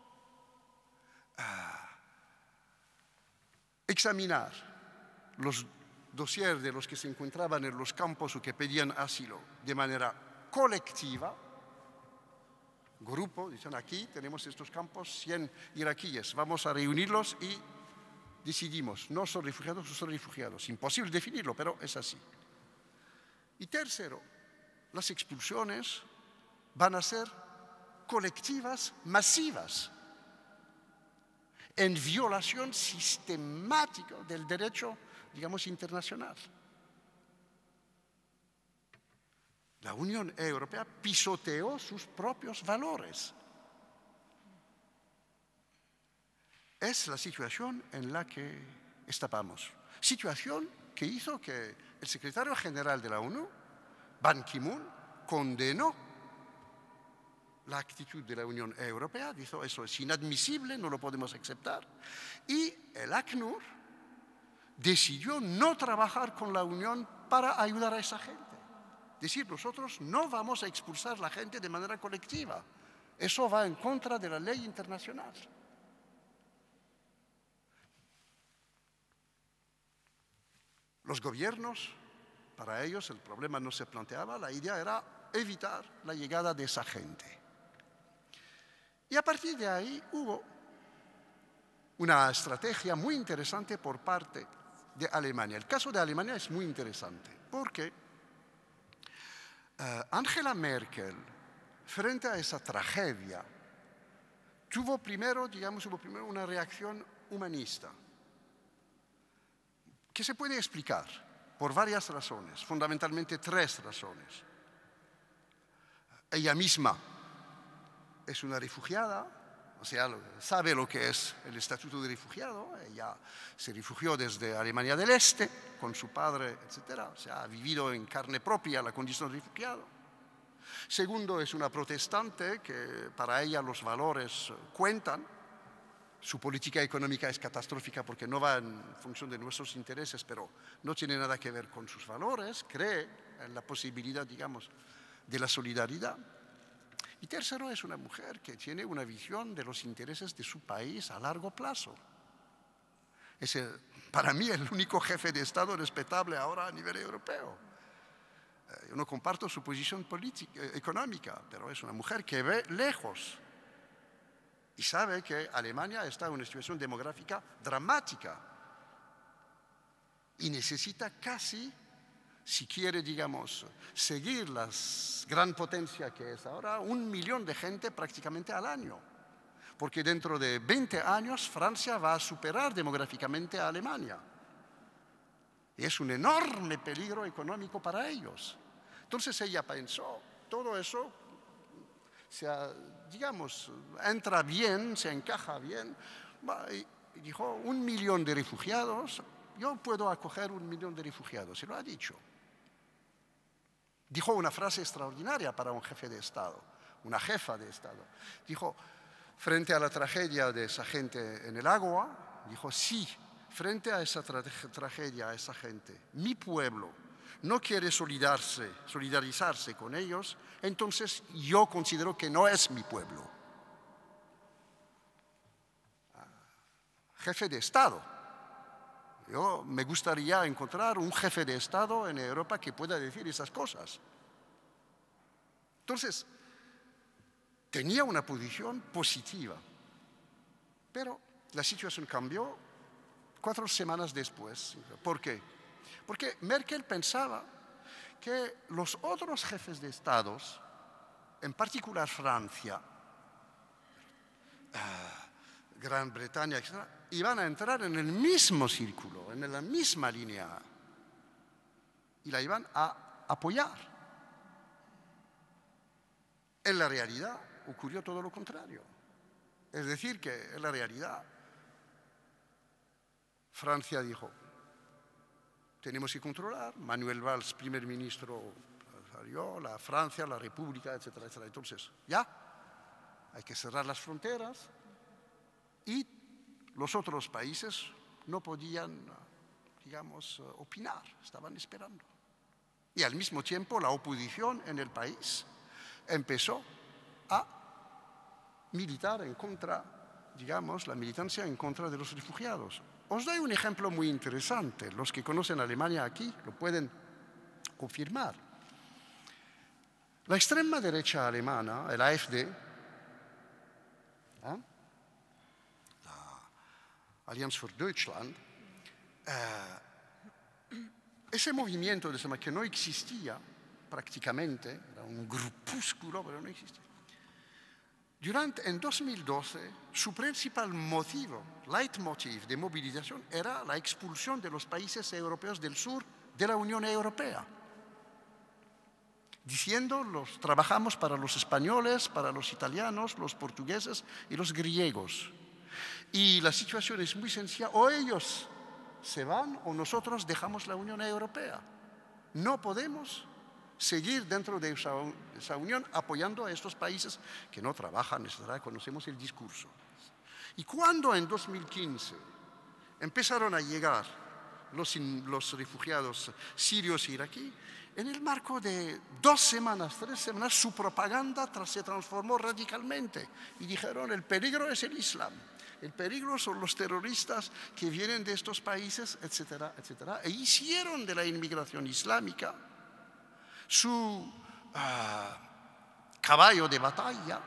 examinar los dossiers de los que se encontraban en los campos o que pedían asilo de manera colectiva. Grupo, dicen aquí tenemos estos campos, 100 iraquíes, vamos a reunirlos y decidimos, no son refugiados o son refugiados. Imposible definirlo, pero es así. Y tercero, las expulsiones van a ser colectivas, masivas, en violación sistemática del derecho, digamos, internacional. La Unión Europea pisoteó sus propios valores. Es la situación en la que estamos. Situación que hizo que el secretario general de la ONU, Ban Ki-moon, condenó la actitud de la Unión Europea, dijo eso es inadmisible, no lo podemos aceptar, y el ACNUR decidió no trabajar con la Unión para ayudar a esa gente. Es decir, nosotros no vamos a expulsar a la gente de manera colectiva. Eso va en contra de la ley internacional. Los gobiernos, para ellos el problema no se planteaba, la idea era evitar la llegada de esa gente. Y a partir de ahí hubo una estrategia muy interesante por parte de Alemania. El caso de Alemania es muy interesante porque Angela Merkel, frente a esa tragedia, hubo primero una reacción humanista que se puede explicar por varias razones, fundamentalmente 3 razones. Ella misma es una refugiada, o sea, sabe lo que es el estatuto de refugiado. Ella se refugió desde Alemania del Este con su padre, etc. O sea, ha vivido en carne propia la condición de refugiado. Segundo, es una protestante que para ella los valores cuentan. Su política económica es catastrófica porque no va en función de nuestros intereses, pero no tiene nada que ver con sus valores. Cree en la posibilidad, digamos, de la solidaridad. Y tercero, es una mujer que tiene una visión de los intereses de su país a largo plazo. Es para mí el único jefe de Estado respetable ahora a nivel europeo. Yo no comparto su posición política, económica, pero es una mujer que ve lejos y sabe que Alemania está en una situación demográfica dramática y necesita casi, si quiere, digamos, seguir la gran potencia que es ahora, 1 millón de gente prácticamente al año. Porque dentro de 20 años Francia va a superar demográficamente a Alemania. Y es un enorme peligro económico para ellos. Entonces ella pensó, todo eso, digamos, entra bien, se encaja bien. Y dijo, 1 millón de refugiados, yo puedo acoger 1 millón de refugiados, se lo ha dicho. Dijo una frase extraordinaria para un jefe de Estado, una jefa de Estado. Dijo, frente a la tragedia de esa gente en el agua, dijo, sí, frente a esa tragedia, a esa gente, mi pueblo no quiere solidarizarse con ellos, entonces yo considero que no es mi pueblo. Jefe de Estado. Yo me gustaría encontrar un jefe de Estado en Europa que pueda decir esas cosas. Entonces, tenía una posición positiva, pero la situación cambió 4 semanas después. ¿Por qué? Porque Merkel pensaba que los otros jefes de Estados, en particular Francia, Gran Bretaña, etc., iban a entrar en el mismo círculo, en la misma línea, y la iban a apoyar. En la realidad ocurrió todo lo contrario. Es decir, que en la realidad Francia dijo, tenemos que controlar, Manuel Valls, primer ministro, salió, la Francia, la República, etcétera, etcétera. Entonces, ya, hay que cerrar las fronteras y los otros países no podían, digamos, opinar, estaban esperando. Y al mismo tiempo la oposición en el país empezó a militar en contra, digamos, la militancia en contra de los refugiados. Os doy un ejemplo muy interesante. Los que conocen Alemania aquí lo pueden confirmar. La extrema derecha alemana, el AfD, la Allianz für Deutschland, ese movimiento que no existía prácticamente, era un grupúsculo, pero no existía. En 2012, su principal motivo, leitmotiv de movilización, era la expulsión de los países europeos del sur de la Unión Europea. Diciendo, trabajamos para los españoles, para los italianos, los portugueses y los griegos. Y la situación es muy sencilla, o ellos se van o nosotros dejamos la Unión Europea. No podemos seguir dentro de esa unión apoyando a estos países que no trabajan, etc. Conocemos el discurso. Y cuando en 2015 empezaron a llegar los refugiados sirios e iraquíes, en el marco de 2 semanas, 3 semanas, su propaganda se transformó radicalmente y dijeron, el peligro es el Islam, el peligro son los terroristas que vienen de estos países, etcétera, etcétera. E hicieron de la inmigración islámica su caballo de batalla,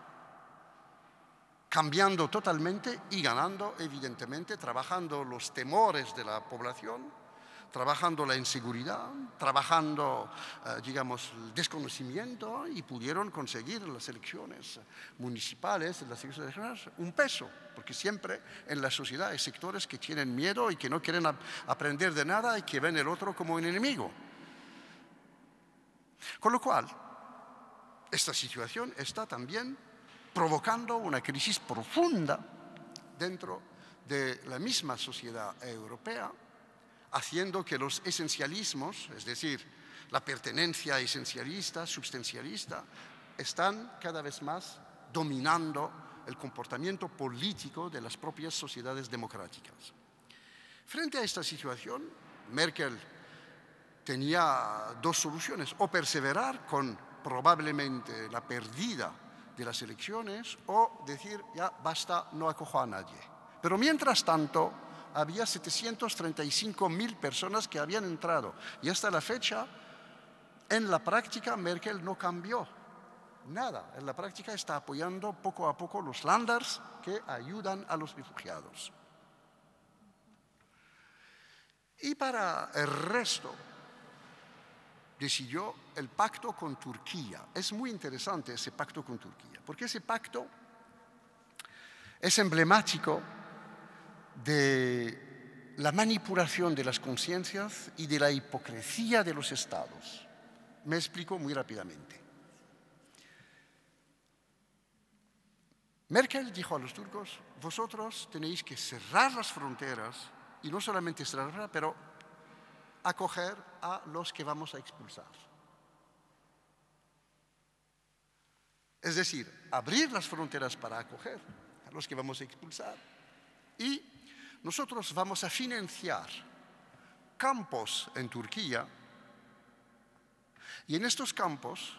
cambiando totalmente y ganando, evidentemente, trabajando los temores de la población, trabajando la inseguridad, trabajando, digamos, el desconocimiento, y pudieron conseguir en las elecciones municipales, en las elecciones regionales, un peso, porque siempre en la sociedad hay sectores que tienen miedo y que no quieren aprender de nada y que ven el otro como un enemigo. Con lo cual, esta situación está también provocando una crisis profunda dentro de la misma sociedad europea, haciendo que los esencialismos, es decir, la pertenencia esencialista, substancialista, están cada vez más dominando el comportamiento político de las propias sociedades democráticas. Frente a esta situación, Merkel tenía 2 soluciones, o perseverar con probablemente la pérdida de las elecciones, o decir, ya basta, no acojo a nadie. Pero mientras tanto, había 735.000 personas que habían entrado, y hasta la fecha, en la práctica, Merkel no cambió nada. En la práctica está apoyando poco a poco los Länders que ayudan a los refugiados. Y para el resto, decidió el pacto con Turquía. Es muy interesante ese pacto con Turquía, porque ese pacto es emblemático de la manipulación de las conciencias y de la hipocresía de los estados. Me explico muy rápidamente. Merkel dijo a los turcos, vosotros tenéis que cerrar las fronteras, y no solamente cerrar, pero acoger a los que vamos a expulsar. Es decir, abrir las fronteras para acoger a los que vamos a expulsar. Y nosotros vamos a financiar campos en Turquía, y en estos campos,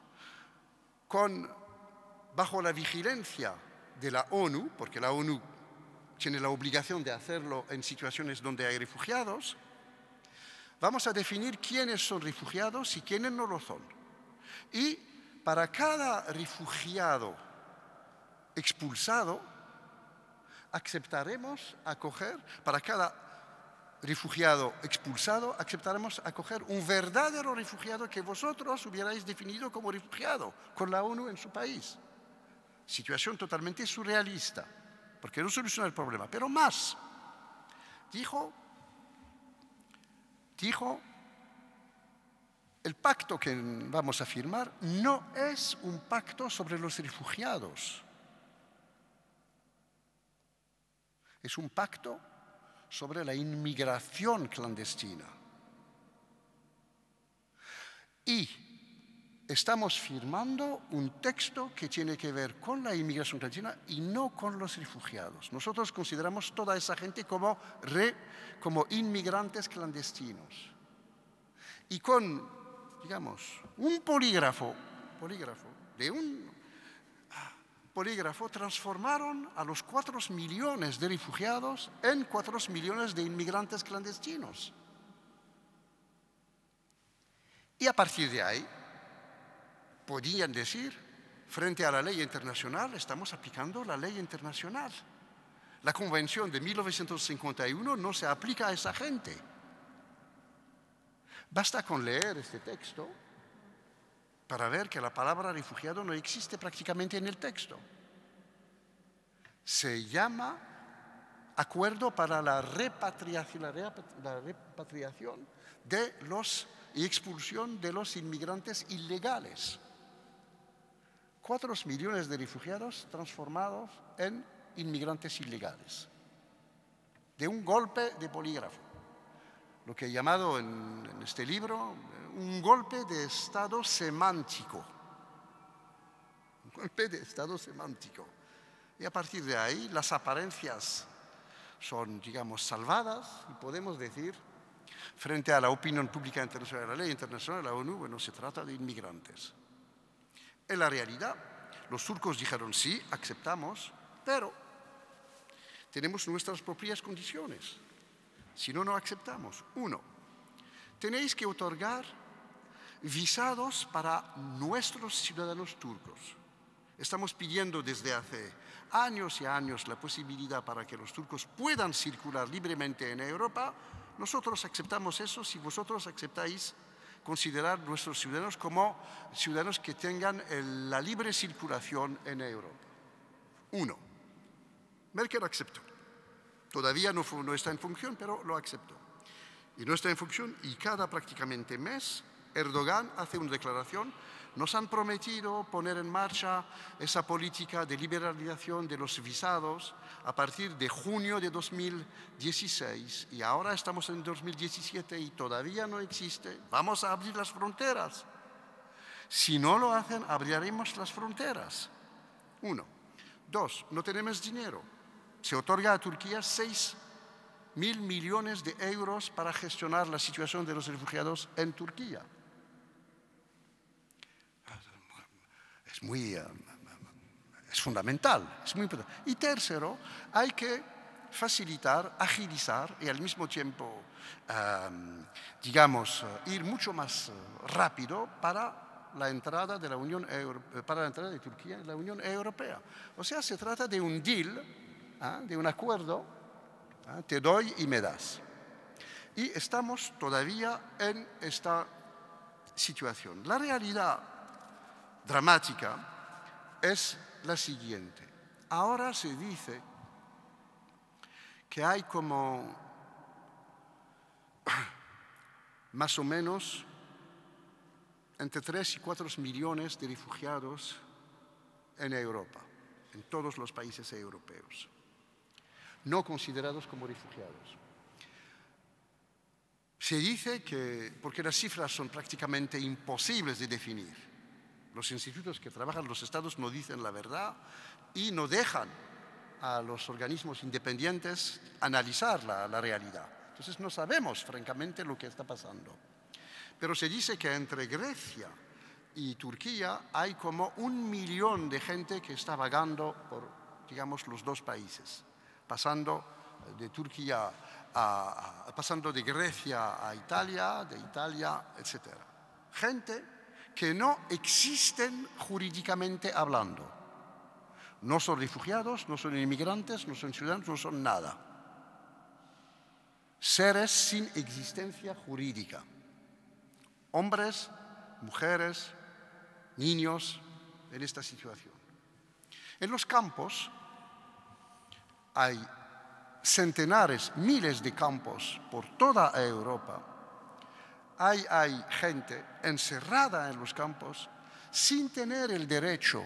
bajo la vigilancia de la ONU, porque la ONU tiene la obligación de hacerlo en situaciones donde hay refugiados, vamos a definir quiénes son refugiados y quiénes no lo son. Y para cada refugiado expulsado, aceptaremos acoger, para cada refugiado expulsado, aceptaremos acoger un verdadero refugiado que vosotros hubierais definido como refugiado con la ONU en su país. Situación totalmente surrealista, porque no soluciona el problema. Pero más, dijo, el pacto que vamos a firmar no es un pacto sobre los refugiados. Es un pacto sobre la inmigración clandestina. Y estamos firmando un texto que tiene que ver con la inmigración clandestina y no con los refugiados. Nosotros consideramos toda esa gente como inmigrantes clandestinos. Y con, digamos, un polígrafo transformaron a los 4 millones de refugiados en 4 millones de inmigrantes clandestinos. Y a partir de ahí, podían decir, frente a la ley internacional, estamos aplicando la ley internacional. La Convención de 1951 no se aplica a esa gente. Basta con leer este texto para ver que la palabra refugiado no existe prácticamente en el texto. Se llama Acuerdo para la repatriación y expulsión de los inmigrantes ilegales. 4 millones de refugiados transformados en inmigrantes ilegales. De un golpe de polígrafo. Lo que he llamado en este libro un golpe de estado semántico. Un golpe de estado semántico. Y a partir de ahí las apariencias son, digamos, salvadas y podemos decir, frente a la opinión pública internacional, la ley internacional de la ONU, bueno, se trata de inmigrantes. En la realidad, los turcos dijeron sí, aceptamos, pero tenemos nuestras propias condiciones. Si no, no aceptamos. 1, tenéis que otorgar visados para nuestros ciudadanos turcos. Estamos pidiendo desde hace años y años la posibilidad para que los turcos puedan circular libremente en Europa. Nosotros aceptamos eso si vosotros aceptáis considerar nuestros ciudadanos como ciudadanos que tengan la libre circulación en Europa. 1. Merkel aceptó. Todavía no está en función, pero lo aceptó. Y no está en función y cada prácticamente mes Erdogan hace una declaración. Nos han prometido poner en marcha esa política de liberalización de los visados a partir de junio de 2016 y ahora estamos en 2017 y todavía no existe. Vamos a abrir las fronteras. Si no lo hacen, abriremos las fronteras. 1. 2. No tenemos dinero. Se otorga a Turquía 6.000 millones de euros para gestionar la situación de los refugiados en Turquía. Es fundamental, es muy importante. Y tercero, hay que facilitar, agilizar y al mismo tiempo, ir mucho más rápido para la entrada de de Turquía en la Unión Europea. O sea, se trata de un deal, de un acuerdo, te doy y me das. Y estamos todavía en esta situación. La realidad dramática es la siguiente. Ahora se dice que hay como más o menos entre 3 y 4 millones de refugiados en Europa, en todos los países europeos, no considerados como refugiados. Se dice que, porque las cifras son prácticamente imposibles de definir, Los institutos que trabajan los estados no dicen la verdad y no dejan a los organismos independientes analizar la realidad. Entonces no sabemos francamente lo que está pasando. Pero se dice que entre Grecia y Turquía hay como 1 millón de gente que está vagando por, digamos, los dos países, pasando de Turquía pasando de Grecia a Italia, de Italia, etc. Gente que no existen jurídicamente hablando. No son refugiados, no son inmigrantes, no son ciudadanos, no son nada. Seres sin existencia jurídica. Hombres, mujeres, niños en esta situación. En los campos hay centenares, miles de campos por toda Europa. Hay gente encerrada en los campos sin tener el derecho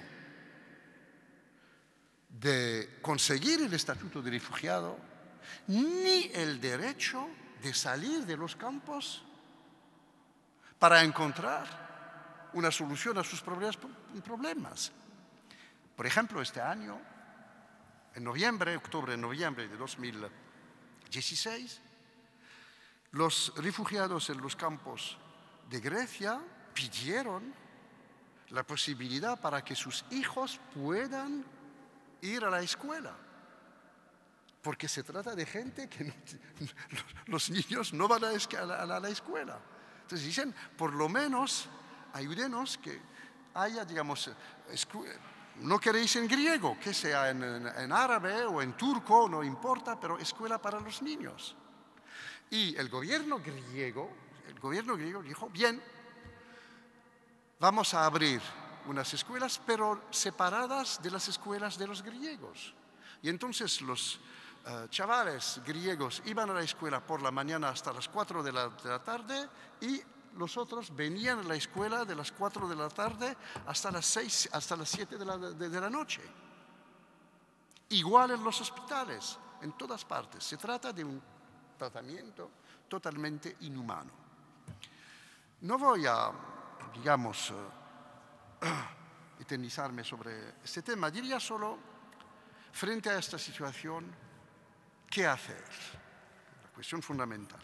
de conseguir el estatuto de refugiado, ni el derecho de salir de los campos para encontrar una solución a sus problemas. Por ejemplo, este año, en octubre-noviembre de 2016, los refugiados en los campos de Grecia pidieron la posibilidad para que sus hijos puedan ir a la escuela. Porque se trata de gente que los niños no van a la escuela. Entonces dicen, por lo menos, ayúdenos que haya, digamos, no queréis en griego, que sea en árabe o en turco, no importa, pero escuela para los niños. Y el gobierno griego dijo, bien, vamos a abrir unas escuelas, pero separadas de las escuelas de los griegos. Y entonces los chavales griegos iban a la escuela por la mañana hasta las 4 de la tarde y los otros venían a la escuela de las 4 de la tarde hasta las 6, hasta las 7 de la noche. Igual en los hospitales, en todas partes. Se trata de un tratamiento totalmente inhumano. No voy a, digamos, eternizarme sobre este tema. Diría solo, frente a esta situación, ¿qué hacer? La cuestión fundamental.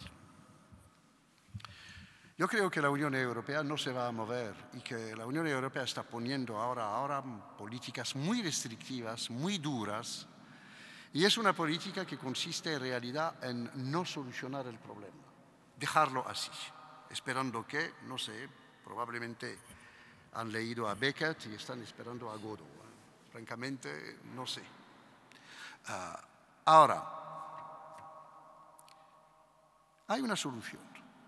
Yo creo que la Unión Europea no se va a mover y que la Unión Europea está poniendo ahora políticas muy restrictivas, muy duras, y es una política que consiste en realidad en no solucionar el problema, dejarlo así, esperando que, no sé, probablemente han leído a Beckett y están esperando a Godot. Francamente, no sé. Ahora, hay una solución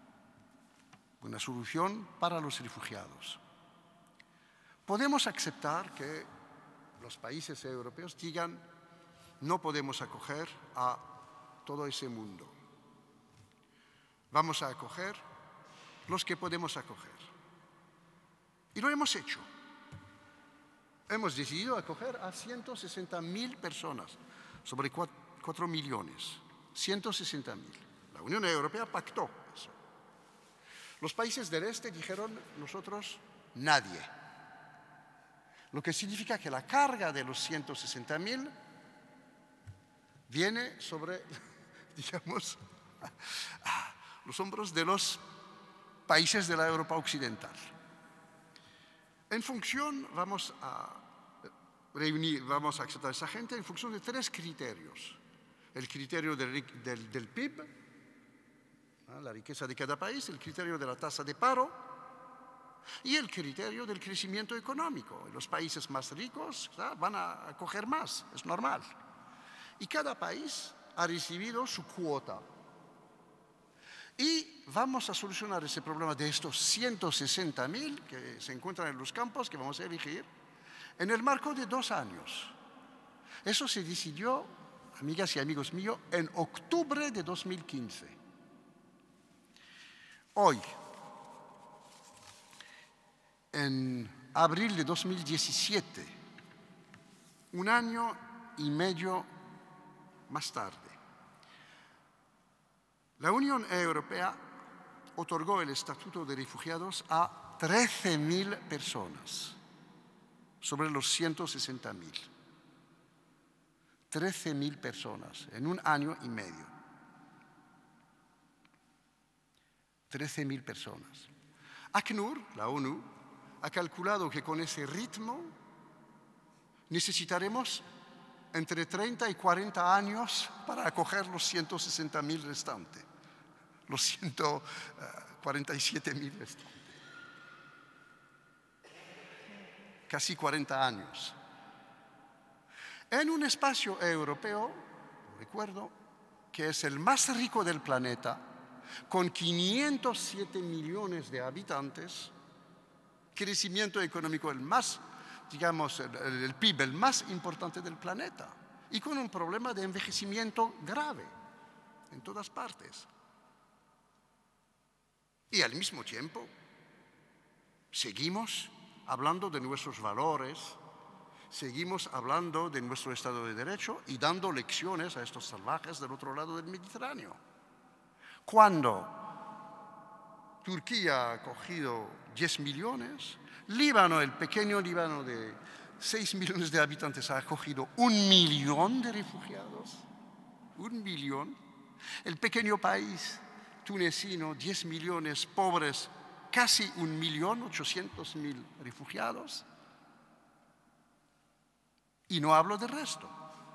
para los refugiados. Podemos aceptar que los países europeos digan, no podemos acoger a todo ese mundo. Vamos a acoger los que podemos acoger. Y lo hemos hecho. Hemos decidido acoger a 160.000 personas, sobre 4 millones. 160.000. La Unión Europea pactó eso. Los países del este dijeron, nosotros, nadie. Lo que significa que la carga de los 160.000 viene sobre, digamos, los hombros de los países de la Europa occidental. En función, vamos a aceptar a esa gente en función de 3 criterios. El criterio del PIB, la riqueza de cada país, el criterio de la tasa de paro y el criterio del crecimiento económico. Los países más ricos van a acoger más, es normal. Y cada país ha recibido su cuota. Y vamos a solucionar ese problema de estos 160.000 que se encuentran en los campos que vamos a elegir en el marco de 2 años. Eso se decidió, amigas y amigos míos, en octubre de 2015. Hoy, en abril de 2017, 1 año y medio más tarde, la Unión Europea otorgó el estatuto de refugiados a 13.000 personas. sobre los 160.000. 13.000 personas en un año y medio. 13.000 personas. ACNUR, la ONU, ha calculado que con ese ritmo necesitaremos entre 30 y 40 años para acoger los 160.000 restantes, los 147.000 restantes. Casi 40 años. En un espacio europeo, recuerdo, que es el más rico del planeta, con 507 millones de habitantes, crecimiento económico el más, digamos, el PIB el más importante del planeta, y con un problema de envejecimiento grave en todas partes. Y al mismo tiempo, seguimos hablando de nuestros valores, seguimos hablando de nuestro Estado de Derecho y dando lecciones a estos salvajes del otro lado del Mediterráneo. Cuando Turquía ha cogido 10 millones, Líbano, el pequeño Líbano de 6 millones de habitantes, ha acogido 1 millón de refugiados. 1 millón. El pequeño país tunecino, 10 millones, pobres, casi 1.800.000 refugiados. Y no hablo del resto.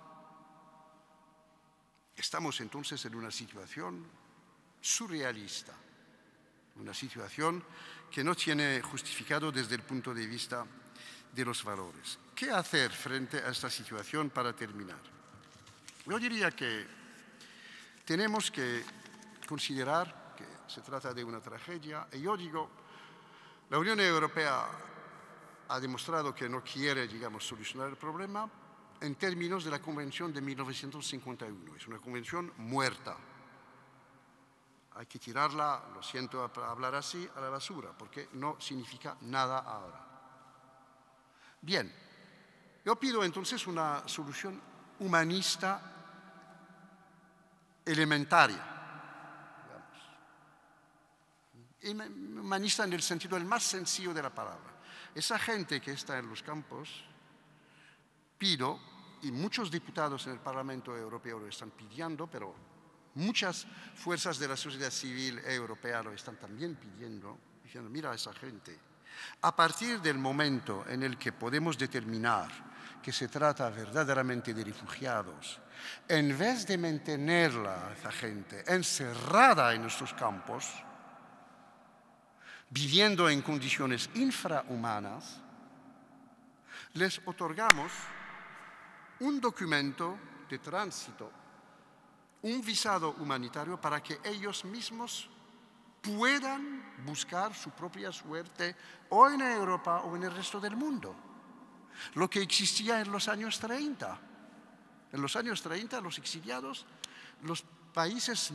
Estamos entonces en una situación surrealista, una situación que no tiene justificado desde el punto de vista de los valores. ¿Qué hacer frente a esta situación para terminar? Yo diría que tenemos que considerar que se trata de una tragedia, y yo digo, la Unión Europea ha demostrado que no quiere, digamos, solucionar el problema en términos de la Convención de 1951. Es una convención muerta. Hay que tirarla, lo siento hablar así, a la basura, porque no significa nada ahora. Bien, yo pido entonces una solución humanista elementaria, digamos. Humanista en el sentido el más sencillo de la palabra. Esa gente que está en los campos, pido, y muchos diputados en el Parlamento Europeo lo están pidiendo, pero muchas fuerzas de la sociedad civil europea lo están también pidiendo, diciendo, mira a esa gente. A partir del momento en el que podemos determinar que se trata verdaderamente de refugiados, en vez de mantenerla a esa gente encerrada en nuestros campos, viviendo en condiciones infrahumanas, les otorgamos un documento de tránsito, un visado humanitario para que ellos mismos puedan buscar su propia suerte o en Europa o en el resto del mundo. Lo que existía en los años 30. En los años 30 los exiliados, los países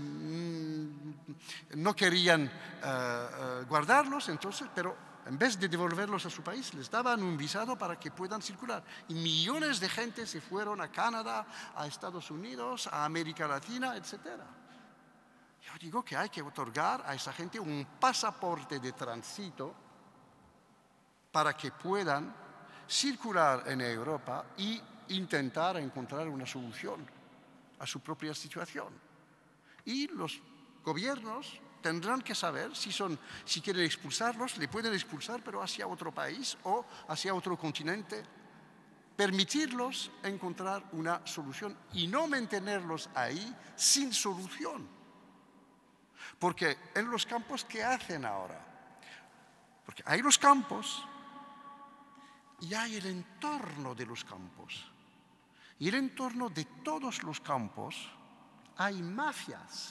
no querían guardarlos, entonces, pero en vez de devolverlos a su país, les daban un visado para que puedan circular. Y millones de gente se fueron a Canadá, a Estados Unidos, a América Latina, etc. Yo digo que hay que otorgar a esa gente un pasaporte de tránsito para que puedan circular en Europa y intentar encontrar una solución a su propia situación. Y los gobiernos tendrán que saber si quieren expulsarlos, le pueden expulsar, pero hacia otro país o hacia otro continente. Permitirlos encontrar una solución y no mantenerlos ahí sin solución. Porque en los campos, ¿qué hacen ahora? Porque hay los campos y hay el entorno de los campos. Y el entorno de todos los campos hay mafias.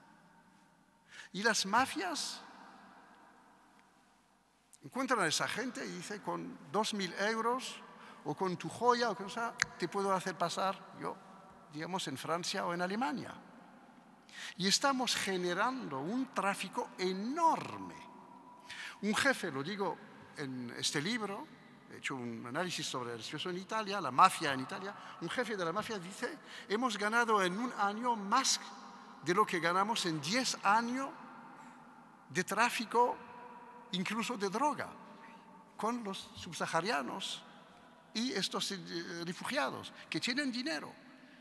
Y las mafias encuentran a esa gente y dicen, con 2.000 euros o con tu joya o con cosa, te puedo hacer pasar, yo, digamos, en Francia o en Alemania. Y estamos generando un tráfico enorme. Un jefe, lo digo en este libro, he hecho un análisis sobre la situación en Italia, la mafia en Italia. Un jefe de la mafia dice, hemos ganado en un año más de lo que ganamos en 10 años de tráfico, incluso de droga, con los subsaharianos y estos refugiados que tienen dinero,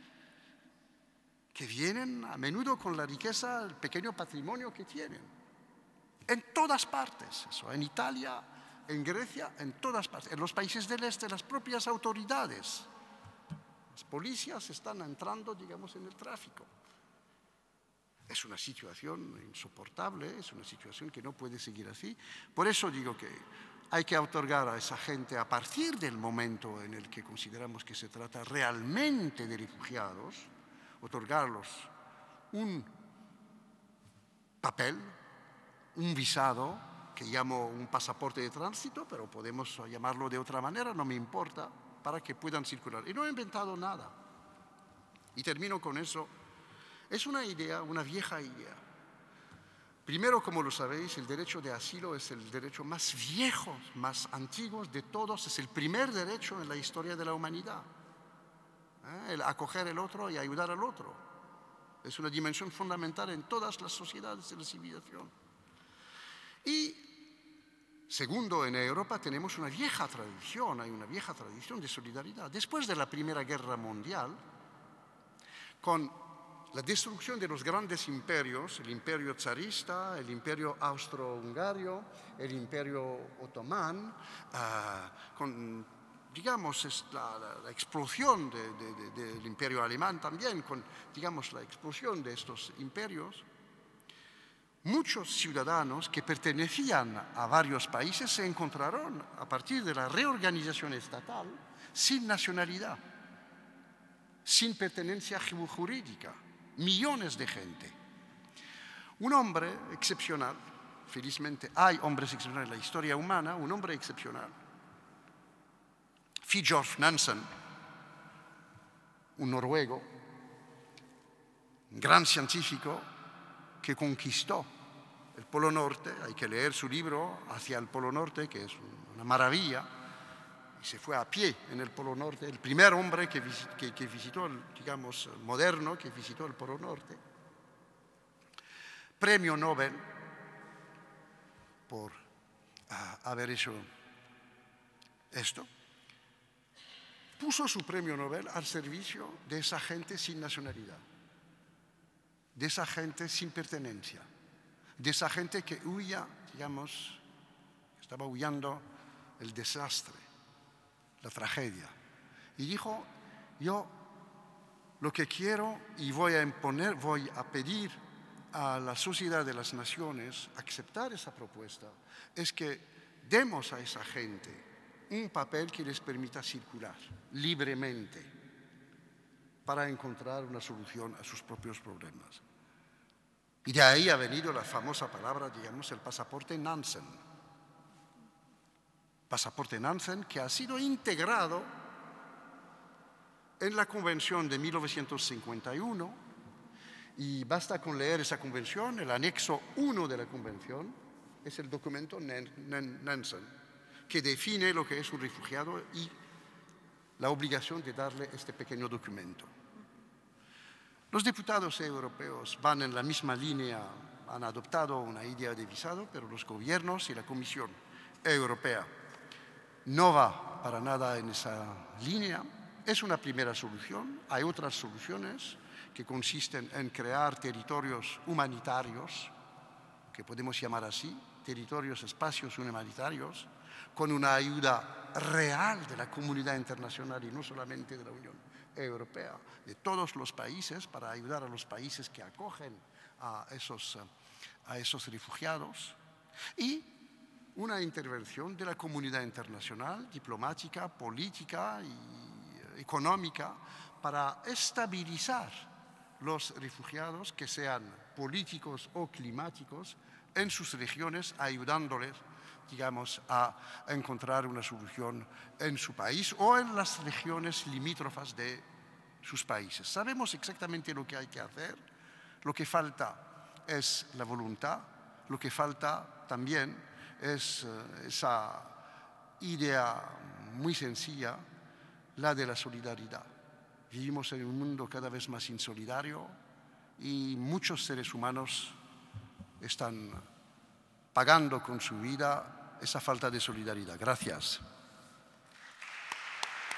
que vienen a menudo con la riqueza, el pequeño patrimonio que tienen. En todas partes, eso, en Italia, en Grecia, en todas partes. En los países del este, las propias autoridades, las policías están entrando, digamos, en el tráfico. Es una situación insoportable, es una situación que no puede seguir así. Por eso digo que hay que otorgar a esa gente, a partir del momento en el que consideramos que se trata realmente de refugiados, otorgarlos un papel, un visado, que llamo un pasaporte de tránsito, pero podemos llamarlo de otra manera, no me importa, para que puedan circular. Y no he inventado nada. Y termino con eso. Es una idea, una vieja idea. Primero, como lo sabéis, el derecho de asilo es el derecho más viejo, más antiguo de todos. Es el primer derecho en la historia de la humanidad. El acoger al otro y ayudar al otro. Es una dimensión fundamental en todas las sociedades de la civilización. Y segundo, en Europa tenemos una vieja tradición, hay una vieja tradición de solidaridad. Después de la Primera Guerra Mundial, con la destrucción de los grandes imperios, el imperio zarista, el imperio austro-hungario, el imperio otomán, con, digamos, la explosión del imperio alemán también, con, digamos, la explosión de estos imperios, muchos ciudadanos que pertenecían a varios países se encontraron, a partir de la reorganización estatal, sin nacionalidad, sin pertenencia jurídica. Millones de gente. Un hombre excepcional, felizmente hay hombres excepcionales en la historia humana, un hombre excepcional, Fridtjof Nansen, un noruego, un gran científico que conquistó el Polo Norte. Hay que leer su libro Hacia el Polo Norte, que es una maravilla. Y se fue a pie en el Polo Norte, el primer hombre que visitó, digamos, moderno, que visitó el Polo Norte. Premio Nobel por haber hecho esto. Puso su premio Nobel al servicio de esa gente sin nacionalidad, de esa gente sin pertenencia, de esa gente que huía, digamos, estaba huyendo el desastre, la tragedia. Y dijo, yo lo que quiero y voy a pedir a la sociedad de las naciones aceptar esa propuesta, es que demos a esa gente un papel que les permita circular libremente para encontrar una solución a sus propios problemas. Y de ahí ha venido la famosa palabra, digamos, el pasaporte Nansen. Pasaporte Nansen que ha sido integrado en la Convención de 1951, y basta con leer esa convención, el anexo 1 de la convención, es el documento Nansen, que define lo que es un refugiado y la obligación de darle este pequeño documento. Los diputados europeos van en la misma línea, han adoptado una idea de visado, pero los gobiernos y la Comisión Europea no va para nada en esa línea. Es una primera solución. Hay otras soluciones que consisten en crear territorios humanitarios, que podemos llamar así, territorios, espacios humanitarios, con una ayuda real de la comunidad internacional y no solamente de la Unión Europea, de todos los países, para ayudar a los países que acogen a esos refugiados, y una intervención de la comunidad internacional, diplomática, política y económica, para estabilizar los refugiados, que sean políticos o climáticos, en sus regiones, ayudándoles, digamos, a encontrar una solución en su país o en las regiones limítrofas de sus países. Sabemos exactamente lo que hay que hacer, lo que falta es la voluntad, lo que falta también es esa idea muy sencilla, la de la solidaridad. Vivimos en un mundo cada vez más insolidario y muchos seres humanos están pagando con su vida esa falta de solidaridad. Gracias.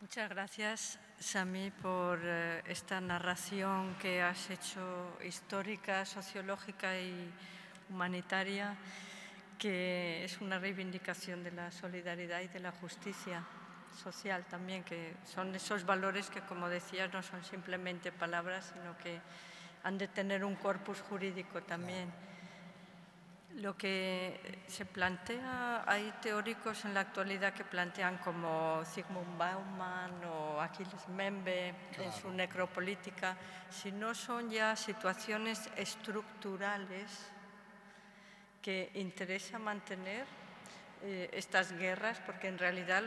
Muchas gracias, Sami, por esta narración que has hecho histórica, sociológica y humanitaria, que es una reivindicación de la solidaridad y de la justicia social también, que son esos valores que, como decías, no son simplemente palabras, sino que han de tener un corpus jurídico también. Lo que se plantea, hay teóricos en la actualidad que plantean como Zygmunt Bauman o Achilles Membe en su necropolítica, si no son ya situaciones estructurales que interesa mantener estas guerras, porque en realidad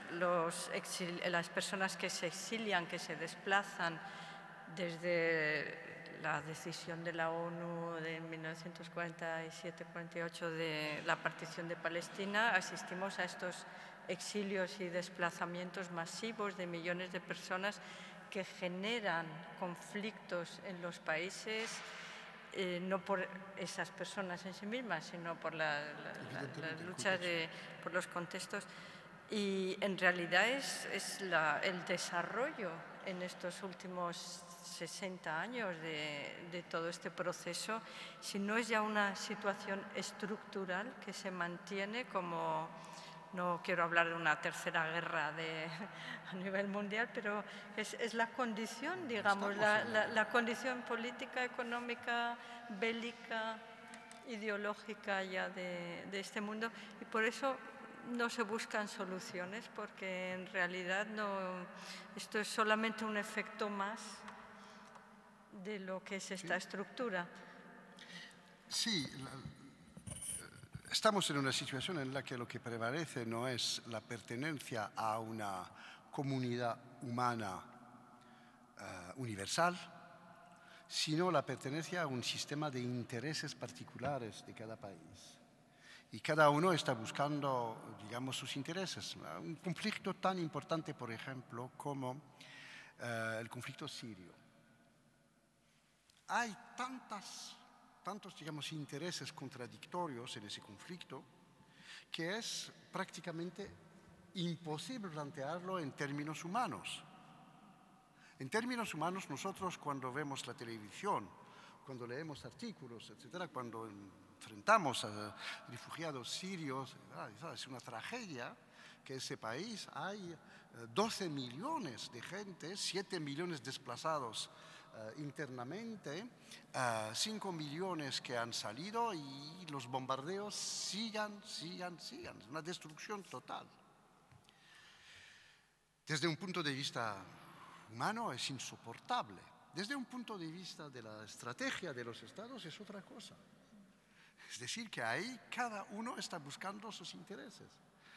las personas que se exilian, que se desplazan desde la decisión de la ONU de 1947-48 de la partición de Palestina, asistimos a estos exilios y desplazamientos masivos de millones de personas que generan conflictos en los países, no por esas personas en sí mismas, sino por la lucha por los contextos. Y en realidad es el desarrollo en estos últimos 60 años de todo este proceso, si no es ya una situación estructural que se mantiene como, no quiero hablar de una tercera guerra a nivel mundial, pero es la condición, digamos, la condición política, económica, bélica, ideológica ya de este mundo, y por eso no se buscan soluciones, porque en realidad esto es solamente un efecto más de lo que es esta estructura. Sí, estamos en una situación en la que lo que prevalece no es la pertenencia a una comunidad humana universal, sino la pertenencia a un sistema de intereses particulares de cada país. Y cada uno está buscando, digamos, sus intereses. Un conflicto tan importante, por ejemplo, como el conflicto sirio. Hay tantos, digamos, intereses contradictorios en ese conflicto que es prácticamente imposible plantearlo en términos humanos. En términos humanos, nosotros cuando vemos la televisión, cuando leemos artículos, etcétera, cuando enfrentamos a refugiados sirios, es una tragedia que ese país hay 12 millones de gente, 7 millones desplazados internamente, 5 millones que han salido y los bombardeos sigan. Es una destrucción total. Desde un punto de vista humano es insoportable. Desde un punto de vista de la estrategia de los estados es otra cosa. Es decir, que ahí cada uno está buscando sus intereses.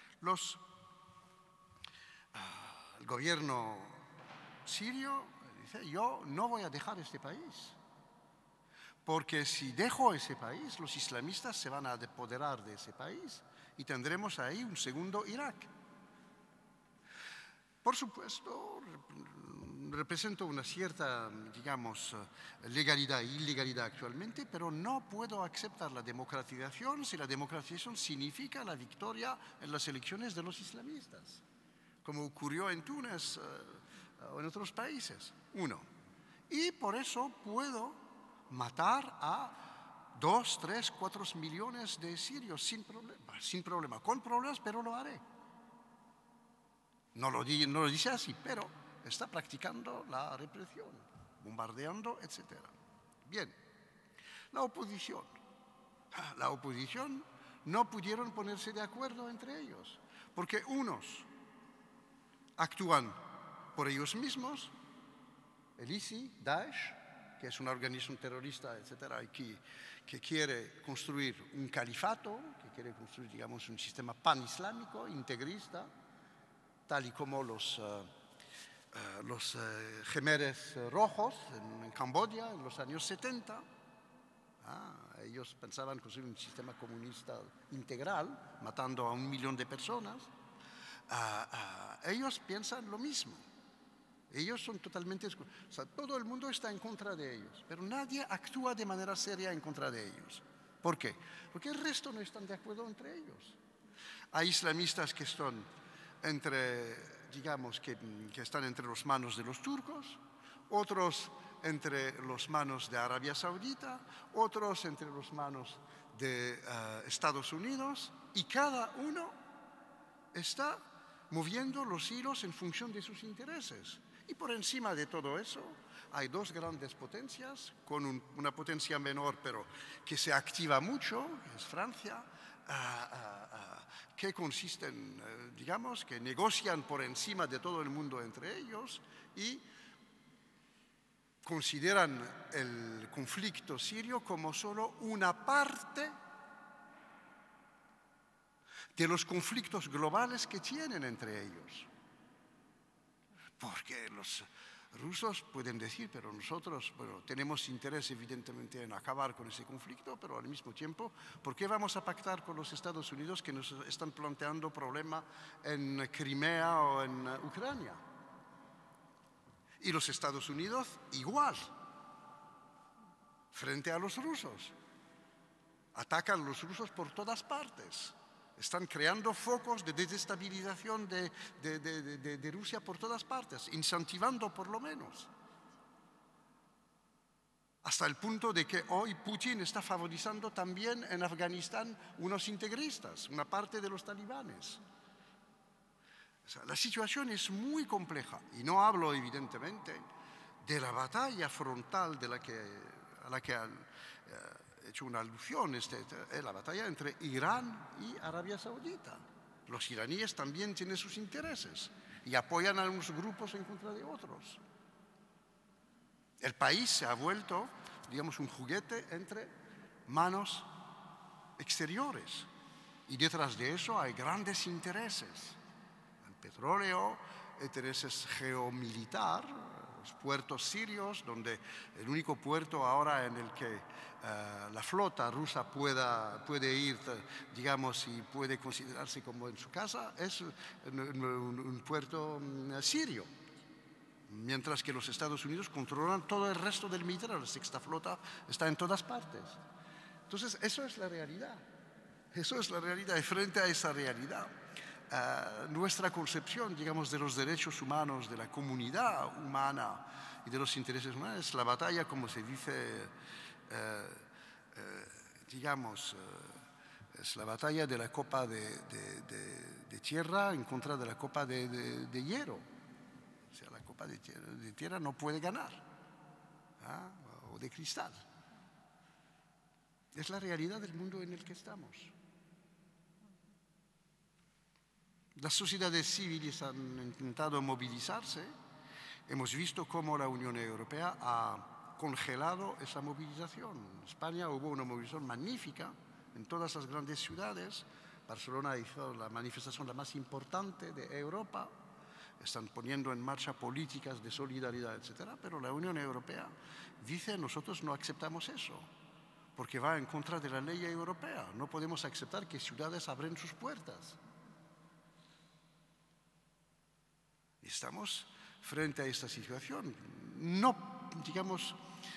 El gobierno sirio dice, yo no voy a dejar este país, porque si dejo ese país, los islamistas se van a apoderar de ese país y tendremos ahí un segundo Irak. Por supuesto, represento una cierta, digamos, legalidad e ilegalidad actualmente, pero no puedo aceptar la democratización si la democratización significa la victoria en las elecciones de los islamistas, como ocurrió en Túnez o en otros países. Y por eso puedo matar a 2, 3, 4 millones de sirios sin problema, con problemas, pero lo haré. No lo dice así, pero está practicando la represión, bombardeando, etc. Bien, la oposición no pudieron ponerse de acuerdo entre ellos, porque unos actúan por ellos mismos, el ISIS, Daesh, que es una organización terrorista, etc., que quiere construir un califato, que quiere construir, digamos, un sistema panislámico, integrista, tal y como los Jemeres Rojos en Camboya en los años 70. Ellos pensaban construir un sistema comunista integral, matando a 1 millón de personas. Ellos piensan lo mismo. Ellos son totalmente... O sea, todo el mundo está en contra de ellos, pero nadie actúa de manera seria en contra de ellos. ¿Por qué? Porque el resto no están de acuerdo entre ellos. Hay islamistas que están entre digamos, que están entre las manos de los turcos, otros entre las manos de Arabia Saudita, otros entre las manos de Estados Unidos, y cada uno está moviendo los hilos en función de sus intereses. Y por encima de todo eso hay dos grandes potencias, con una potencia menor pero que se activa mucho, que es Francia, que consisten, digamos, que negocian por encima de todo el mundo entre ellos y consideran el conflicto sirio como solo una parte de los conflictos globales que tienen entre ellos. Porque los rusos pueden decir, pero nosotros, bueno, tenemos interés evidentemente en acabar con ese conflicto, pero al mismo tiempo, ¿por qué vamos a pactar con los Estados Unidos que nos están planteando problemas en Crimea o en Ucrania? Y los Estados Unidos igual, frente a los rusos. Atacan a los rusos por todas partes. Están creando focos de desestabilización de Rusia por todas partes, incentivando por lo menos. Hasta el punto de que hoy Putin está favorizando también en Afganistán unos integristas, una parte de los talibanes. O sea, la situación es muy compleja y no hablo evidentemente de la batalla frontal a la que he hecho una alusión, es la batalla entre Irán y Arabia Saudita. Los iraníes también tienen sus intereses y apoyan a unos grupos en contra de otros. El país se ha vuelto, digamos, un juguete entre manos exteriores y detrás de eso hay grandes intereses. El petróleo, intereses geomilitar, los puertos sirios, donde el único puerto ahora en el que la flota rusa puede ir, digamos, y puede considerarse como en su casa, es un puerto sirio. Mientras que los Estados Unidos controlan todo el resto del Mediterráneo, la sexta flota está en todas partes. Entonces, eso es la realidad. Eso es la realidad. Y frente a esa realidad, nuestra concepción, digamos, de los derechos humanos, de la comunidad humana y de los intereses humanos, es la batalla, como se dice, digamos, es la batalla de la copa de tierra en contra de la copa de hierro. O sea, la copa de tierra no puede ganar, o de cristal. Es la realidad del mundo en el que estamos. Las sociedades civiles han intentado movilizarse. Hemos visto cómo la Unión Europea ha congelado esa movilización. En España hubo una movilización magnífica en todas las grandes ciudades. Barcelona hizo la manifestación la más importante de Europa. Están poniendo en marcha políticas de solidaridad, etc. Pero la Unión Europea dice, nosotros no aceptamos eso, porque va en contra de la ley europea. No podemos aceptar que ciudades abren sus puertas. Estamos frente a esta situación. No, digamos,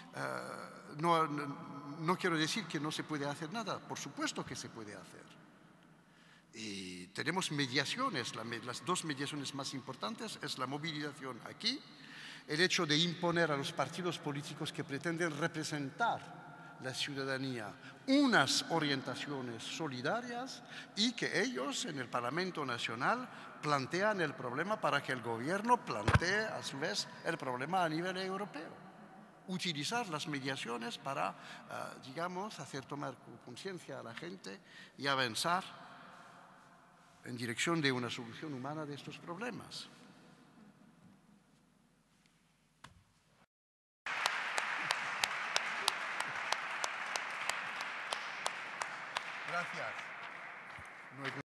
no quiero decir que no se puede hacer nada. Por supuesto que se puede hacer. Y tenemos mediaciones. Las dos mediaciones más importantes es la movilización aquí, el hecho de imponer a los partidos políticos que pretenden representar la ciudadanía unas orientaciones solidarias y que ellos en el Parlamento Nacional plantean el problema para que el gobierno plantee a su vez el problema a nivel europeo. Utilizar las mediaciones para, digamos, hacer tomar conciencia a la gente y avanzar en dirección de una solución humana de estos problemas. Gracias.